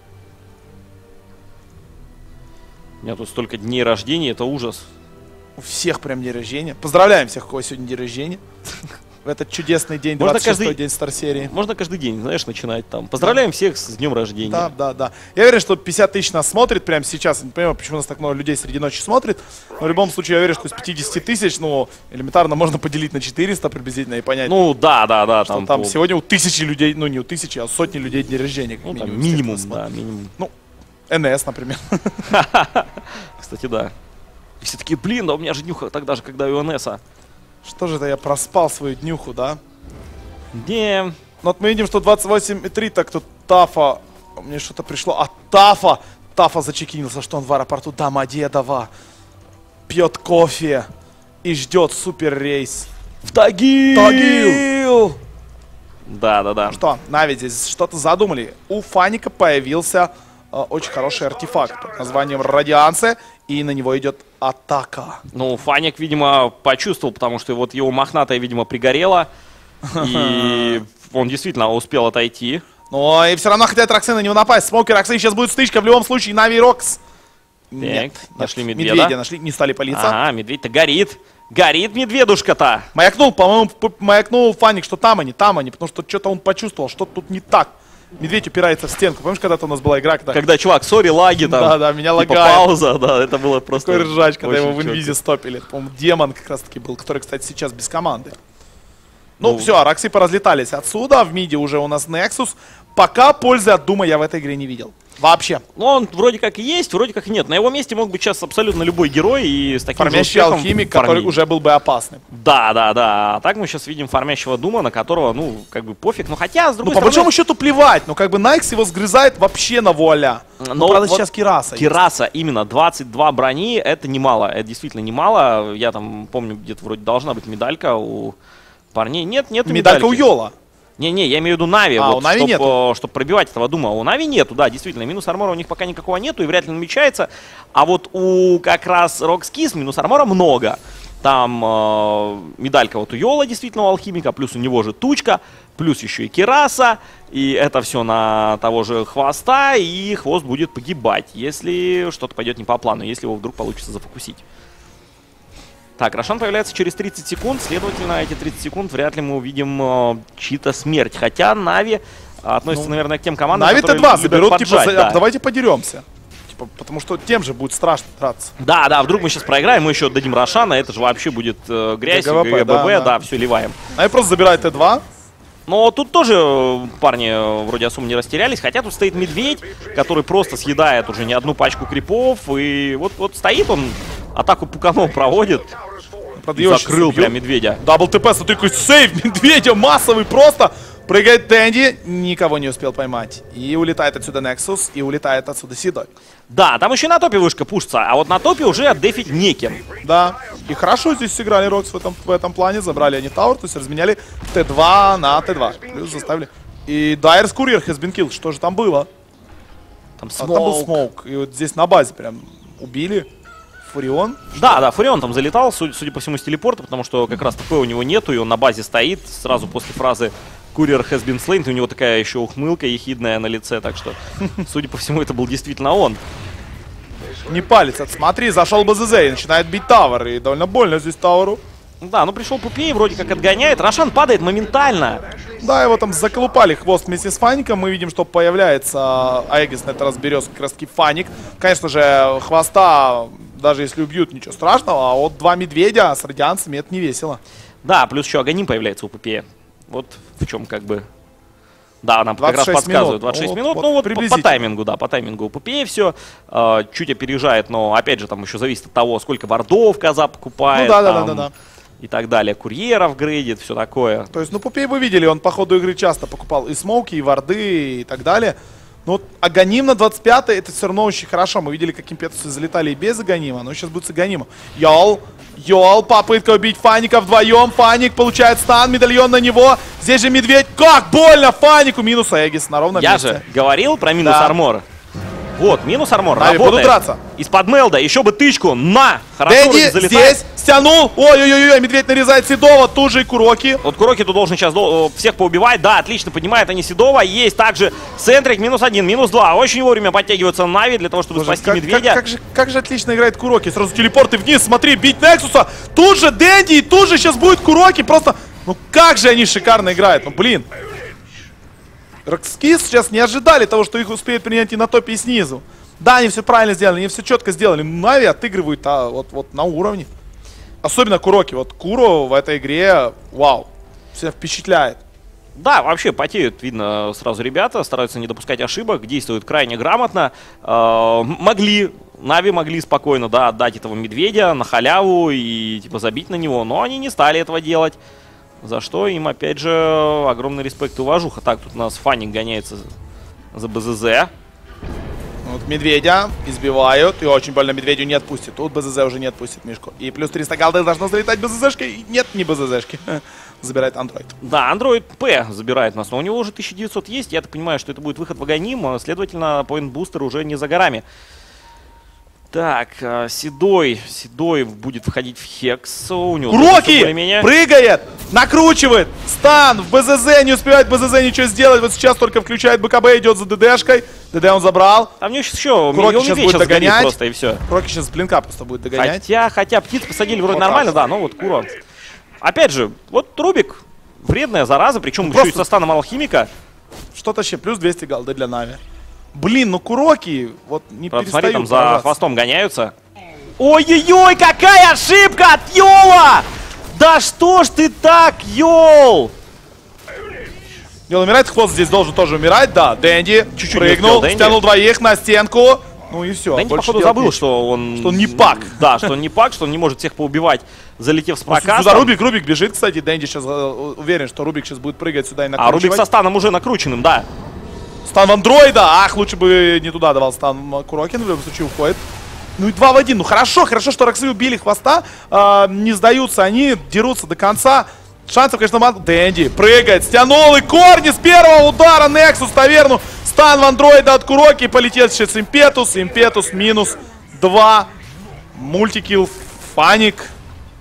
У меня тут столько дней рождения, это ужас. У всех прям день рождения. Поздравляем всех, у кого сегодня день рождения. В этот чудесный день, Можно двадцать шестой каждый- день Стар-серии. Можно каждый день, знаешь, начинать там. Поздравляем всех с днем рождения. Да, да, да. Я уверен, что пятьдесят тысяч нас смотрит прямо сейчас. Я не понимаю, почему нас так много людей среди ночи смотрит. Но в любом случае, я уверен, что из пятидесяти тысяч, ну, элементарно можно поделить на четыреста приблизительно и понять, Ну, да, да, да. что Там, там по- сегодня у тысячи людей, ну, не у тысячи, а у сотни людей день рождения. Как ну, там минимум, из тех, минимум, кто нас да, минимум. смотрит. Ну, эн эс, например. Кстати, да. И все таки, блин, да у меня же днюха тогда же, когда у НСа. Что же это я проспал свою днюху, да? Не, Ну вот мы видим, что двадцать восемь и три, так тут Тафа, мне что-то пришло, а Тафа, Тафа зачекинился, что он в аэропорту Домодедово, пьет кофе и ждет супер рейс. в Тагил! Тагил! Да, да, да. Что, Нави здесь что-то задумали. У Фаника появился э, очень хороший артефакт под названием Радианция, и на него идет атака. Ну, Фаник, видимо, почувствовал, потому что вот его мохнатая, видимо, пригорела. И он действительно успел отойти. Но и все равно хотят Роксы на него напасть. Смоки Роксы, сейчас будет стычка, в любом случае Нави Рокс. Нет, нашли нет, медведя. Медведя нашли, не стали палиться. Ага, медведь-то горит. Горит медведушка-то. Маякнул, по-моему, п- маякнул Фаник, что там они, там они, потому что что-то он почувствовал, что тут не так. Медведь упирается в стенку. Помнишь, когда-то у нас была игра, когда Когда, чувак, сори, лаги там. Да, да, меня типа лагает. пауза, да, это было просто... такой ржач, когда очень его в чётко. инвизе стопили. По-моему, демон как раз-таки был, который, кстати, сейчас без команды. Ну, Ну. все, Роксы поразлетались отсюда. В миде уже у нас Nexus. пока пользы от Дума я в этой игре не видел. Вообще. Ну, он вроде как и есть, вроде как и нет. На его месте мог быть сейчас абсолютно любой герой и с таким Фармящий же успехом алхимик, фармить. который уже был бы опасным. Да, да, да. А так мы сейчас видим фармящего Дума, на которого, ну, как бы пофиг. Ну, хотя, с другой Ну, по стороны... большому счету плевать. Ну, как бы Найкс его сгрызает вообще на вуаля. Но Ну, правда, вот сейчас Кираса есть. Кираса, именно, двадцать два брони, это немало. Это действительно немало. Я там помню, где-то вроде должна быть медалька у парней. Нет, нет Медалька у Йола. Не-не, я имею в виду Нави, А, вот, у Нави чтоб, нету. чтобы пробивать этого Дума. У Нави нету, да, действительно. Минус армора у них пока никакого нету и вряд ли намечается. А вот у как раз Рокскис минус армора много. Там э, медалька вот у Йола, действительно, у алхимика, плюс у него же тучка, плюс еще и Кираса. И это все на того же хвоста, и хвост будет погибать, если что-то пойдет не по плану, если его вдруг получится зафокусить. Так, Рошан появляется через тридцать секунд, следовательно, эти тридцать секунд вряд ли мы увидим э, чьи-то смерть. Хотя Нави относится, Ну, наверное, к тем командам, Нави которые Т2 любят заберут, типа, поджать, за- да. давайте подеремся. Типа, потому что тем же будет страшно драться. Да, да, вдруг мы сейчас проиграем, мы еще отдадим Рошана, это же вообще будет э, грязь, ГГВП, ГГБ, да, да, да. все ливаем. Нави просто забирает Т2. Но тут тоже э, парни э, вроде особо не растерялись, хотя тут стоит медведь, который просто съедает уже не одну пачку крипов, и вот, вот стоит он, атаку пуканом проводит, Правда, и его сейчас закрыл убьют. прям медведя. Дабл ТП, смотри, какой сейв медведя массовый просто. Прыгает Дэнди, никого не успел поймать. И улетает отсюда Nexus, и улетает отсюда Седой. Да, там еще и на топе вышка пушится, а вот на топе уже отдефить некем. Да, и хорошо здесь сыграли Рокс в этом, в этом плане. Забрали они Тауэр, то есть разменяли Т2 на Т2. Плюс заставили. И Дайерс Курьер has been killed. Что же там было? Там А, там был смоук. смоук. И вот здесь на базе прям убили. Фурион. Да, да, Фурион там залетал, судя, судя по всему, с телепорта, потому что как раз ТП у него нету, и он на базе стоит сразу после фразы «Courier has been slain», и у него такая еще ухмылка ехидная на лице, так что, судя по всему, это был действительно он. Не палится. Смотри, зашел БЗЗ и начинает бить Тауэр. И довольно больно здесь Тауэру. Да, ну пришел Пупей, вроде как отгоняет, Рошан падает моментально. Да, его там заколупали хвост вместе с Фаником. Мы видим, что появляется Аегис, на этот раз берет как раз таки Фаник. Конечно же, хвоста, даже если убьют, ничего страшного. А вот два медведя с радианцами, это не весело. Да, плюс еще Аганим появляется у Пупея. Вот в чем как бы... Да, нам как раз двадцать шесть подсказывают. минут. двадцать шесть Вот, минут, вот ну вот по, по приблизительно. таймингу, да, по таймингу у Пупея все. Э, чуть опережает, но опять же там еще зависит от того, сколько вардов Коза покупает. Ну да, да, там, да, да, да. И так далее. Курьеров грейдит, все такое. То есть, ну, Пупей вы видели, он по ходу игры часто покупал и смоуки, и варды, и так далее. Но вот Аганим на двадцать пятой, это все равно очень хорошо. Мы видели, как импетусы залетали и без Аганима, но сейчас будет с Аганимом. Йол, Йол, попытка убить Фаника вдвоем. Фаник получает стан, медальон на него. Здесь же медведь. Как больно Фанику. Минус Аегис на ровном Я месте. же говорил про минус Да. армор. Вот, минус армор Нави работает. будут драться. Из-под Мелда, еще бы тычку, на! Хорошо Дэнди вроде залетает. здесь стянул. Ой-ой-ой, медведь нарезает Седова, тут же и Куроки. Вот Куроки тут должен сейчас дол- всех поубивать. Да, отлично, поднимает они Седова. Есть также Центрик, минус один, минус два. Очень вовремя подтягиваются Нави для того, чтобы Боже, спасти как, медведя. Как, как же, как же отлично играет Куроки. Сразу телепорты вниз, смотри, бить Нексуса. Тут же Дэнди, и тут же сейчас будет Куроки. Просто, ну как же они шикарно играют. Ну блин. Рокскис сейчас не ожидали того, что их успеют принять и на топе, и снизу. Да, они все правильно сделали, они все четко сделали. Нави отыгрывают а, вот, вот на уровне. Особенно Куроки. Вот Куро в этой игре, вау, всех впечатляет. Да, вообще потеют, видно, сразу ребята, стараются не допускать ошибок, действуют крайне грамотно. Э, могли, Нави могли спокойно, да, отдать этого медведя на халяву и, типа, забить на него, но они не стали этого делать. За что им, опять же, огромный респект и уважуха. Так, тут у нас Фаник гоняется за БЗЗ. Вот медведя избивают, и очень больно медведю не отпустит. Тут БЗЗ уже не отпустит Мишку. И плюс триста голды должно залетать БЗЗшки. И нет, не БЗЗшки. Забирает Андроид. Да, Android P забирает нас, но у него уже тысяча девятьсот есть. Я так понимаю, что это будет выход в Аганим, следовательно, поинт-бустер уже не за горами. Так, э, Седой, Седой будет входить в Хекс. У него тоже всё Куроки! более-менее. Прыгает! Накручивает! Стан! В БЗЗ! Не успевает БЗЗ ничего сделать. Вот сейчас только включает БКБ, идет за ДДшкой. ДД он забрал. Там у него сейчас еще Куроки миллион сейчас медведь будет сейчас сгорит догонять. просто и все. Куроки сейчас с блинка просто будет догонять. Хотя, хотя птиц посадили вроде Вот нормально, так. да, но вот Куро. Опять же, вот Рубик, вредная зараза, причем еще просто- и со станом алхимика. Что-то вообще плюс двести голды для Нави. Блин, ну Куроки вот не Правда, смотри, перестают там за поражаться. хвостом гоняются. Ой-ой-ой, какая ошибка от Йола! Да что ж ты так, Йол? Йол умирает, Хвост здесь должен тоже умирать, да. Дэнди Чуть-чуть прыгнул, Дэнди. стянул двоих на стенку. Ну и все. Дэнди, походу, забыл, что он... Что он не пак. Да, что он не пак, что он не может всех поубивать, залетев с Сюда прокастом. Рубик, Рубик бежит, кстати. Дэнди сейчас э, уверен, что Рубик сейчас будет прыгать сюда и А накручивать. Рубик со станом уже накрученным, да. Стан в андроида. Ах, лучше бы не туда давал стан Курокин. В любом случае уходит. Ну и два в один. Ну хорошо, хорошо, что Роксы убили Хвоста. Э, не сдаются они, дерутся до конца. Шансов, конечно, мало. Дэнди прыгает, стянул и корни с первого удара. Нексус таверну. Стан в андроида от Куроки. Полетел сейчас Импетус. Импетус минус два. Мультикилл. Фаник.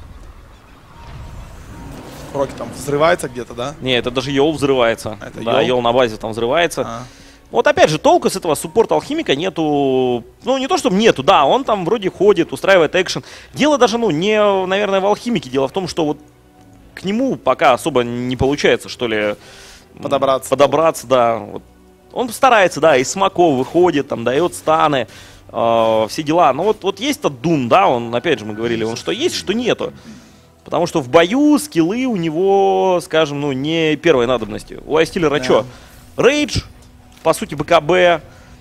Куроки там взрывается где-то, да? Не, это даже Йол взрывается. Это да, Йол? Йол на базе там взрывается. А. Вот опять же, толку с этого суппорта алхимика нету. Ну, не то, чтобы нету, да, он там вроде ходит, устраивает экшен. Дело даже, ну, не, наверное, в алхимике. Дело в том, что вот к нему пока особо не получается, что ли, Подобраться. Подобраться, да. Вот. Он старается, да, из смоков выходит, там, дает станы, э, все дела. Но вот, вот есть тот Дун, да, он, опять же, мы говорили, он что есть, что нету. Потому что в бою скиллы у него, скажем, ну, не первой надобности. У Айстиллера Да. что? Рейдж, по сути, БКБ, э,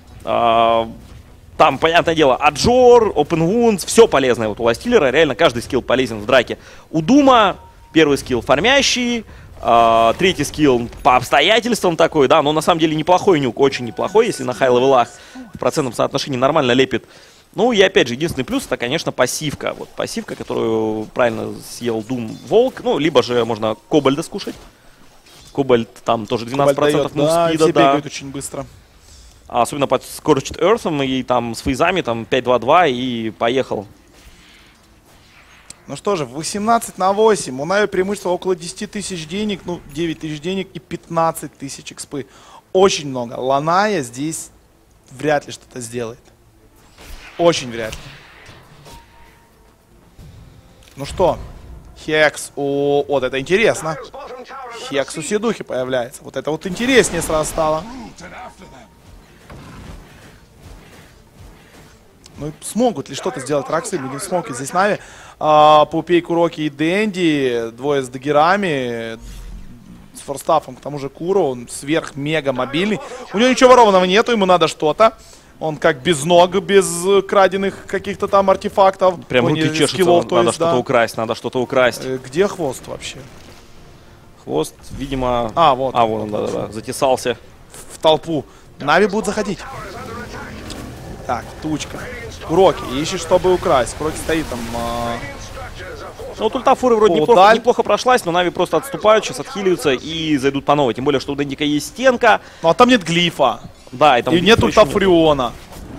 там, понятное дело, Аджор, Open Wounds, все полезное. Вот у Айстиллера реально каждый скилл полезен в драке. У Дума первый скилл фармящий, э, третий скилл по обстоятельствам такой, да, но на самом деле неплохой нюк, очень неплохой, если на хай-левелах в процентном соотношении нормально лепит. Ну и опять же, единственный плюс это, конечно, пассивка. Вот пассивка, которую правильно съел Дум Волк, ну, либо же можно Кобальда скушать. Кобальд там тоже двенадцать процентов Кобальд дает, да, и мувспида, все да. бегают очень быстро. А особенно под Scorched Earth'ом и там с фейзами, там пять два два и поехал. Ну что же, восемнадцать на восемь. У Нави преимущество около десять тысяч денег, ну, девять тысяч денег и пятнадцать тысяч экспы. Очень много. Ланая здесь вряд ли что-то сделает. Очень вряд ли. Ну что, Хекс у... Вот это интересно. Хекс у Седухи появляется. Вот это вот интереснее сразу стало. Ну, смогут ли что-то сделать Роксы? Видим смоки здесь Нави. А, Пупей, Куроки и Дэнди. Двое с дагерами. С форстафом, к тому же Куро. Он сверх-мега мобильный. У него ничего ворованного нету, ему надо что-то. Он как без ног, без краденных каких-то там артефактов. Прям Ой, руки не, чешутся, скиллов, надо, то надо есть, что-то да. украсть, надо что-то украсть. Э, Где Хвост вообще? Хвост, видимо... А, вот. А, вон он, да-да-да, затесался. В толпу. Нави будут заходить. Так, Тучка. Куроки, ищет, чтобы украсть. Куроки стоит там... а, Ну, вот ульта фуры вроде О, неплохо, даль. неплохо прошлась, но Нави просто отступают, сейчас отхиливаются и зайдут по новой. Тем более, что у Дэндика есть стенка. Ну, а там нет глифа. Да, и там... И нет глифа ульта еще нет. Фуриона.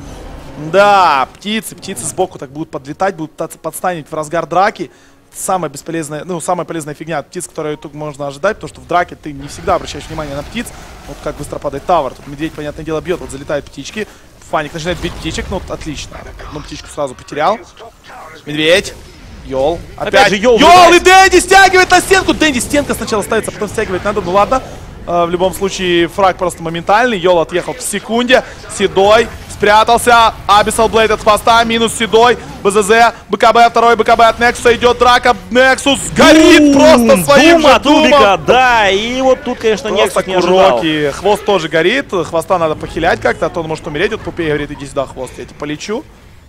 Да, птицы, птицы сбоку так будут подлетать, будут пытаться подстанить в разгар драки. Самая бесполезная, ну, самая полезная фигня от птиц, которую тут можно ожидать, потому что в драке ты не всегда обращаешь внимание на птиц. Вот как быстро падает тавер. Тут медведь, понятное дело, бьет, вот залетают птички. Фаник начинает бить птичек, ну, вот, отлично. Ну, птичку сразу потерял. Медведь. Йол. Опять, Опять же Йол Йол и выбирает. Дэнди стягивает на стенку. Дэнди стенка сначала ставится, потом стягивать надо. Ну ладно. Э, в любом случае фраг просто моментальный. Йол отъехал в секунде. Седой спрятался. Абиссал Блейд от хвоста. Минус Седой. БЗЗ. БКБ. Второй БКБ от Нексуса. Идет драка. Нексус горит просто своим Дума, же думом. Дубика, да, и вот тут, конечно, Просто Нексус не ожидал. Куроки. Хвост тоже горит. Хвоста надо похилять как-то, а то он может умереть. Вот Пупей говорит, иди сюда, Хвост, я тебя полечу.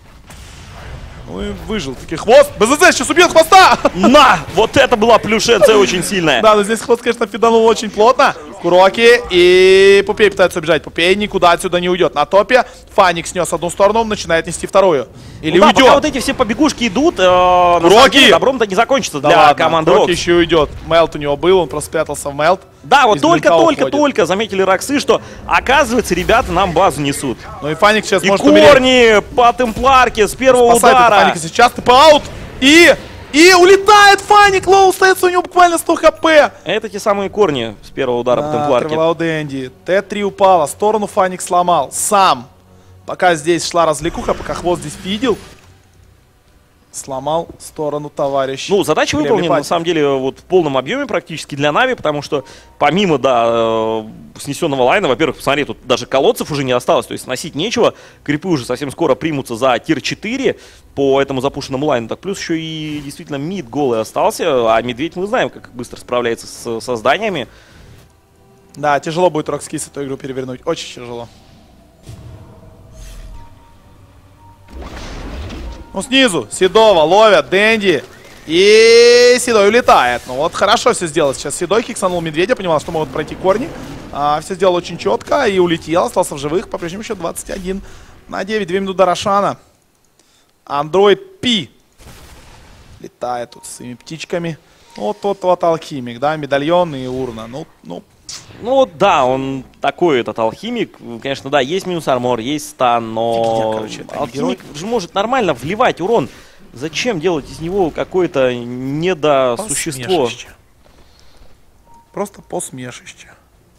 Ну и выжил таки Хвост. БЗЗ сейчас убьет Хвоста! На! Вот это была плюшенция очень сильная. Да, но здесь Хвост, конечно, фиданул очень плотно. Куроки и Пупей пытается убежать. Пупей никуда отсюда не уйдет. На топе Фаник снес одну сторону, начинает нести вторую. Или Ну да, уйдет. пока вот эти все побегушки идут, э, на самом Куроки! деле добром-то не закончится Да для ладно, команды Куроки Рокс. еще уйдет. Мелт у него был, он просто спрятался в Мелт. Да, вот Из линка только-только-только уходит. заметили Роксы, что, оказывается, ребята нам базу несут. Ну и Фаник сейчас И может умереть. корни по темпларке с первого Спасает это удара. Фаника сейчас, тп-аут. И... И улетает Фаник, лоу остается у него буквально сто хп. Это те самые корни с первого удара по темпларке. Тревелау Дэнди. Т три упала, сторону Фаник сломал. Сам. Пока здесь шла развлекуха, пока Хвост здесь фидил. Сломал сторону товарища. Ну, задача Прям выполнена, липать. на самом деле, вот в полном объеме практически для Нави, потому что помимо, да, э, снесенного лайна, во-первых, посмотри, тут даже колодцев уже не осталось, то есть сносить нечего, крипы уже совсем скоро примутся за тир четыре по этому запушенному лайну, так плюс еще и действительно мид голый остался, а Медведь мы знаем, как быстро справляется с, со зданиями. Да, тяжело будет Рокскис эту игру перевернуть. Очень тяжело. Ну, снизу. Седова ловят. Дэнди. И Седой улетает. Ну, вот хорошо все сделал. Сейчас Седой киксанул Медведя. Понимал, что могут пройти корни. А, все сделал очень четко. И улетел. Остался в живых. По-прежнему еще двадцать один на девять. две минуты до Рошана. Андроид Пи. Летает тут с своими птичками. Вот тот вот алхимик, да, медальон и урна. Ну, ну. Ну вот да, он такой этот алхимик. Конечно, да, есть минус армор, есть стан, но Короче, это алхимик же может нормально вливать урон. Зачем делать из него какое-то недосущество? Посмешище. Просто посмешище.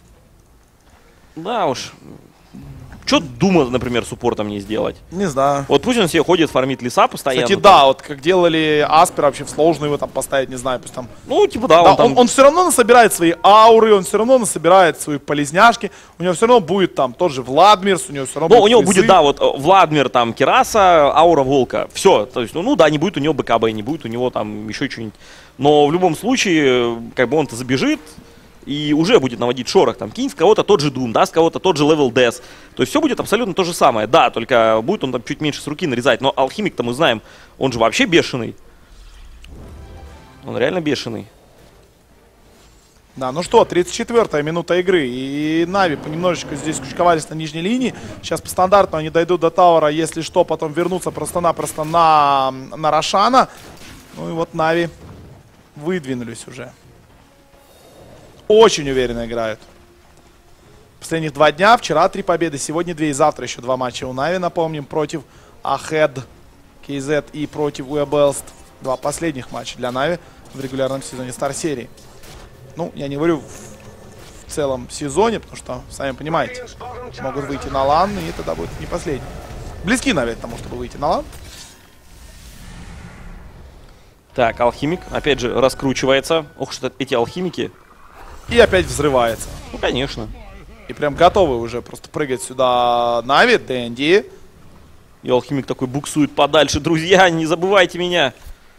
Да уж. Что Дума, например, суппортом не сделать? Не знаю. Вот пусть он себе ходит, фармит леса постоянно. Кстати, да, вот как делали Аспер, вообще сложно его там поставить, не знаю, пусть там... Ну, типа, да, Да, он там... он, он все равно насобирает свои ауры, он все равно насобирает свои полезняшки, у него все равно будет там тот же Владмирс, у него все равно Ну, будет у него фризы. будет, да, вот Владмир, там, Кераса, аура Волка. Все. То есть, ну, ну да, не будет у него БКБ, не будет у него там еще что-нибудь. Но в любом случае, как бы он-то забежит и уже будет наводить шорох. Там, кинь с кого-то тот же Doom, да, с кого-то тот же Level Death. То есть все будет абсолютно то же самое. Да, только будет он там чуть меньше с руки нарезать. Но алхимик-то мы знаем, он же вообще бешеный. Он реально бешеный. Да, ну что, тридцать четвёртая минута игры, и Нави понемножечку здесь кучковались на нижней линии. Сейчас по стандарту они дойдут до Тауэра, если что, потом вернутся просто-напросто на, на Рошана. Ну и вот Нави выдвинулись уже. Очень уверенно играют. Последних два дня, вчера три победы, сегодня две и завтра еще два матча у Нави, напомним, против Ahead, кей зет и против Уэбелст. Два последних матча для Нави в регулярном сезоне Стар-серии. Ну, я не говорю в, в целом сезоне, потому что, сами понимаете, могут выйти на лан, и тогда будет не последний. Близки, наверное, к тому, чтобы выйти на лан. Так, алхимик, опять же, раскручивается. Ох, что эти алхимики. И опять взрывается. Ну, конечно. И прям готовы уже просто прыгать сюда Нави, Дэнди. И алхимик такой буксует подальше. Друзья, не забывайте меня.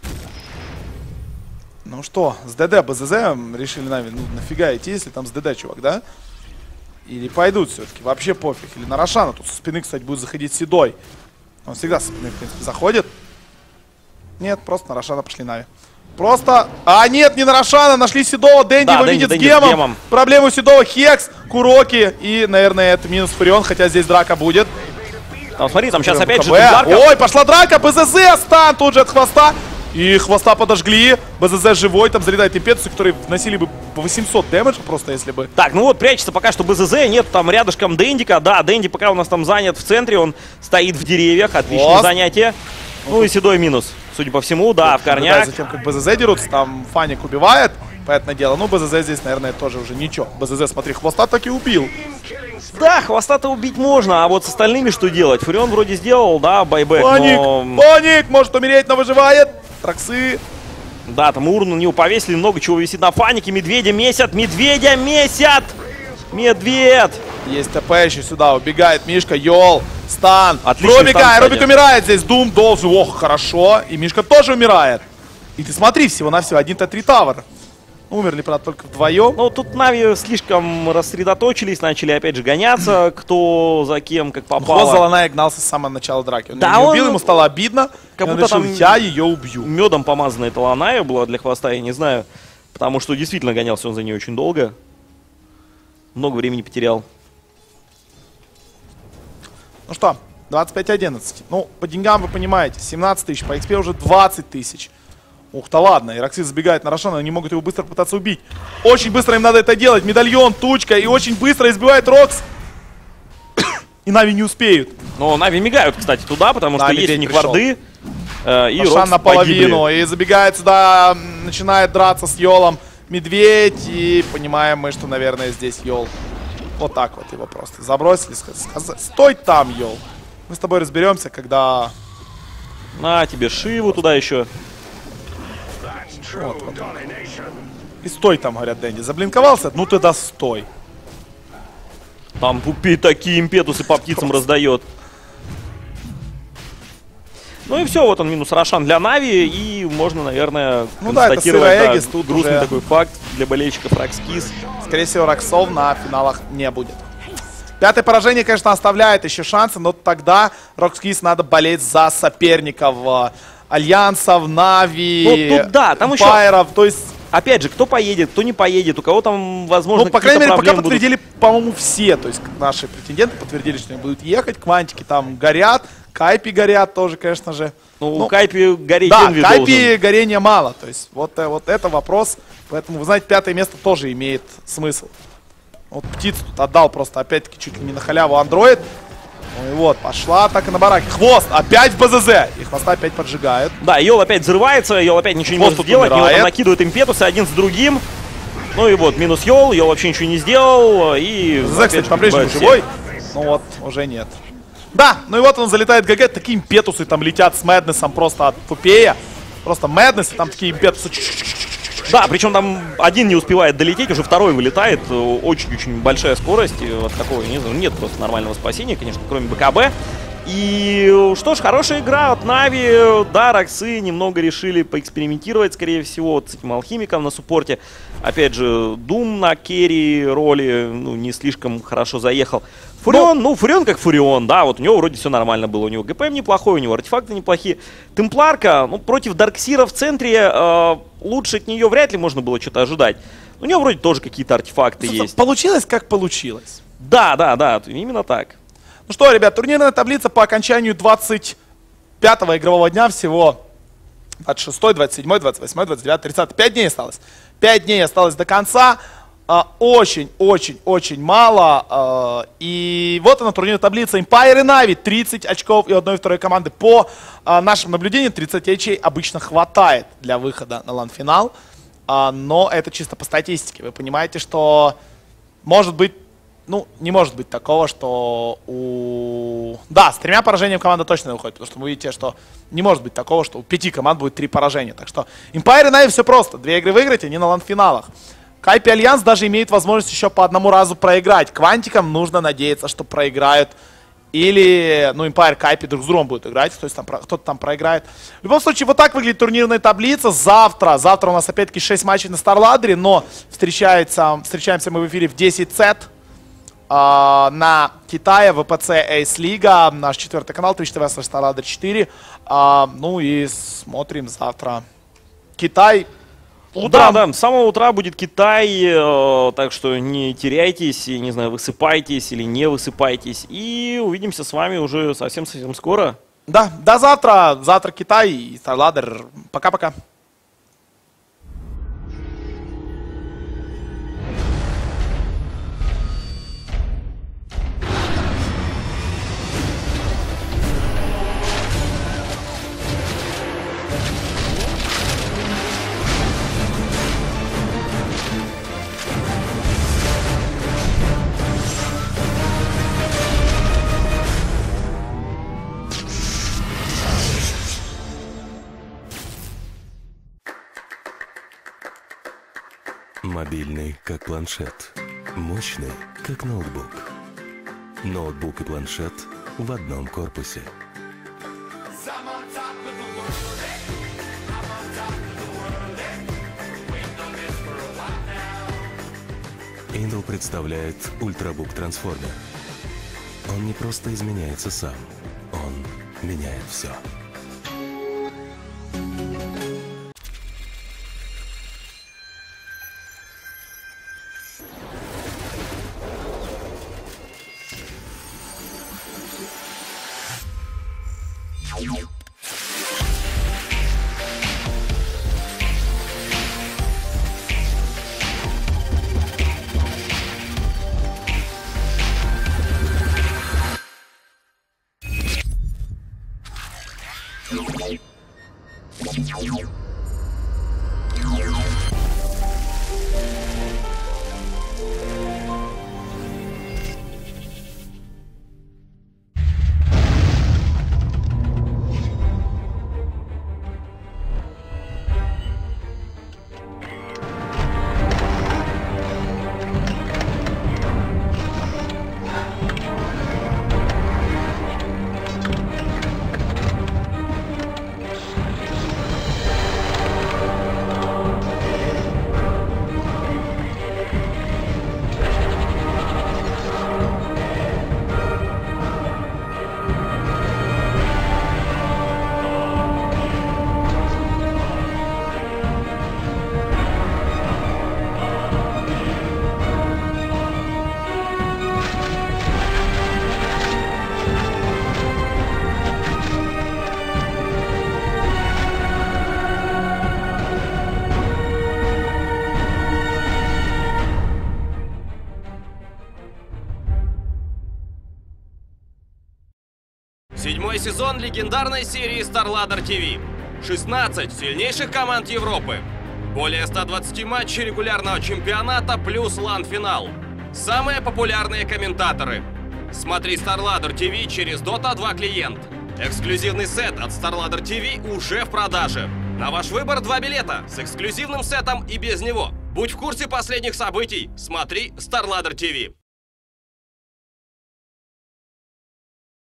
Ну что, с ДД, БЗЗ решили Нави, ну нафига идти, если там с ДД, чувак, да? Или пойдут все-таки, вообще пофиг. Или на Рошана, тут со спины, кстати, будет заходить Седой. Он всегда со спины, в принципе, заходит. Нет, просто на Рошана пошли Нави. Просто... А нет, не на Рошана, нашли Седова, Дэнди Да, его Дэнди, видит Дэнди с, гемом. с гемом. Проблема у Седова, Хекс, Куроки и, наверное, это минус Фурион, хотя здесь драка будет. Там, смотри, там сейчас опять же... Ой, пошла драка, БЗЗ, стан тут же от хвоста. И хвоста подожгли. БЗЗ живой, там залетают импетусы, которые вносили бы по восемьсот дэмэджа просто, если бы. Так, ну вот прячется пока что БЗЗ, нет там рядышком Дэндика. Да, Дэнди пока у нас там занят в центре, он стоит в деревьях, отличное Вот. занятие. Ну и Седой минус, судя по всему, да, в корняк. Затем как БЗЗ дерутся, там Фаник убивает, понятное дело. Ну, БЗЗ здесь, наверное, тоже уже ничего. БЗЗ, смотри, хвоста так и убил. Да, хвоста-то убить можно, а вот с остальными что делать? Фурион вроде сделал, да, байбек, Фаник, но... Фаник, может умереть, но выживает. Траксы. Да, там урну на него повесили, много чего висит на Фанике. Медведя месят, медведя месят! Медведь! Есть ТП еще сюда, убегает Мишка, Йол, стан. Отличный Робика, стан, Робик кстати. умирает здесь, Дум должен, ох, хорошо. И Мишка тоже умирает. И ты смотри, всего-навсего один тэ три тавер. Умерли, правда, только вдвоем. Ну, тут Нави слишком рассредоточились, начали опять же гоняться, кто за кем, как Хвост попало. Заланая гнался с самого начала драки. Он Да, её не убил, он- ему стало обидно. Как и он будто решил, там- я ее убью. Медом помазанная Таланая была для хвоста, я не знаю. Потому что действительно гонялся он за ней очень долго. Много времени потерял. Ну что, двадцать пять одиннадцать. Ну, по деньгам вы понимаете, семнадцать тысяч, по экспе уже двадцать тысяч. Ух, да ладно, Ироксис забегает на Рошана, они могут его быстро пытаться убить. Очень быстро им надо это делать. Медальон, тучка, и очень быстро избивает Рокс. И Нави не успеют. Но Нави мигают, кстати, туда, потому Да, что есть у медведь них пришел. варды. э, и Рошан Рокс наполовину. погибли. И забегает сюда, м, начинает драться с Йолом Медведь. И понимаем мы, что, наверное, здесь Йол. Вот так вот его просто забросили. Сказали, стой там, Йол. Мы с тобой разберемся, когда... На тебе Шиву туда еще. Вот, вот. И стой там, говорят Дэнди. Заблинковался? Ну тогда стой. Там Пупи такие импетусы по птицам раздает. Ну и все, вот он минус Рошан для Нави. И можно, наверное, Ну да, это констатировать сырый да, Эгис, тут грустный уже- такой факт для болельщиков Рокскис. скорее всего, Роксов на финалах не будет. Пятое поражение, конечно, оставляет еще шансы, но тогда Рокскис надо болеть за соперников Альянсов, Нави, Ну, тут да, там еще- Эмпайров, то есть... Опять же, кто поедет, кто не поедет, у кого там, возможно, Ну, по крайней какие-то мере, пока проблемы будут. подтвердили, по-моему, все. То есть наши претенденты подтвердили, что они будут ехать. Квантики там горят, Кайпи горят тоже, конечно же. Ну, Ну, у Кайпи гореть Да, Энви Кайпи должен. горения мало. То есть вот, э, вот это вопрос. Поэтому, вы знаете, пятое место тоже имеет смысл. Вот птицу тут отдал просто, опять-таки, чуть ли не на халяву андроид. Ну и вот, пошла атака на бараке. Хвост опять в БЗЗ. И хвоста опять поджигают. Да, Йол опять взрывается, Йол опять ничего не Хвост может тут сделать, Йол умирает. там накидывает импетусы один с другим. Ну и вот, минус Йол, Йол вообще ничего не сделал, и... БЗЗ, опять кстати, же по-прежнему погибают все. живой. Ну вот, уже нет. Да, ну и вот он залетает ГГ. Такие импетусы там летят с Мэднесом просто от Тупея. Просто Мэднес, и там такие импетусы. Да, причем там один не успевает долететь, уже второй вылетает. Очень-очень большая скорость. И вот такого, не знаю, нет просто нормального спасения, конечно, кроме БКБ. И что ж, хорошая игра от Нави. Да, Роксы немного решили поэкспериментировать, скорее всего, вот с этим алхимиком на суппорте. Опять же, Дум на керри роли, ну, не слишком хорошо заехал. Фурион, ну, Фурион как Фурион, да, вот у него вроде все нормально было. У него ГПМ неплохой, у него артефакты неплохие. Темпларка, ну, против Дарксира в центре, э, лучше от нее вряд ли можно было что-то ожидать. У него вроде тоже какие-то артефакты есть. Получилось, как получилось. Да, да, да, именно так. Ну что, ребят, турнирная таблица по окончанию двадцать пятого игрового дня всего. двадцать шестой, двадцать седьмой, двадцать восьмой, двадцать девятый, тридцатый. пять дней осталось. пять дней осталось до конца. Очень-очень-очень мало. И вот она, турнирная таблица. Empire и Na'Vi тридцать очков и одной и второй команды. По нашим наблюдениям тридцать очей обычно хватает для выхода на лан-финал. Но это чисто по статистике. Вы понимаете, что может быть, ну, не может быть такого, что у... Да, с тремя поражениями команда точно не выходит, потому что вы видите, что не может быть такого, что у пяти команд будет три поражения. Так что Empire и Na'Vi все просто. Две игры выиграть, они на лан-финалах. Кайпи Альянс даже имеет возможность еще по одному разу проиграть. Квантикам нужно надеяться, что проиграют. Или, ну, Empire, Кайпи друг с другом будут играть, то есть там кто-то там проиграет. В любом случае, вот так выглядит турнирная таблица. Завтра, завтра у нас опять-таки шесть матчей на StarLadder, но встречается, встречаемся мы в эфире в десять сет. На Китае, ВПЦ Эйс Лига, наш четвертый канал, Twitch ти ви слэш StarLadder четыре. А, ну и смотрим завтра Китай. Утром. Да, да, с самого утра будет Китай, э, так что не теряйтесь, и, не знаю, высыпайтесь или не высыпайтесь. И увидимся с вами уже совсем-совсем скоро. Да, до завтра. Завтра Китай и StarLadder. Пока-пока. Мобильный, как планшет. Мощный, как ноутбук. Ноутбук и планшет в одном корпусе. Intel представляет Ультрабук Трансформер. Он не просто изменяется сам, он меняет все. Седьмой сезон легендарной серии StarLadder ти ви. шестнадцать сильнейших команд Европы. Более ста двадцати матчей регулярного чемпионата плюс лан-финал. Самые популярные комментаторы. Смотри StarLadder ти ви через Дота два клиент. Эксклюзивный сет от StarLadder ти ви уже в продаже. На ваш выбор два билета с эксклюзивным сетом и без него. Будь в курсе последних событий. Смотри StarLadder ти ви.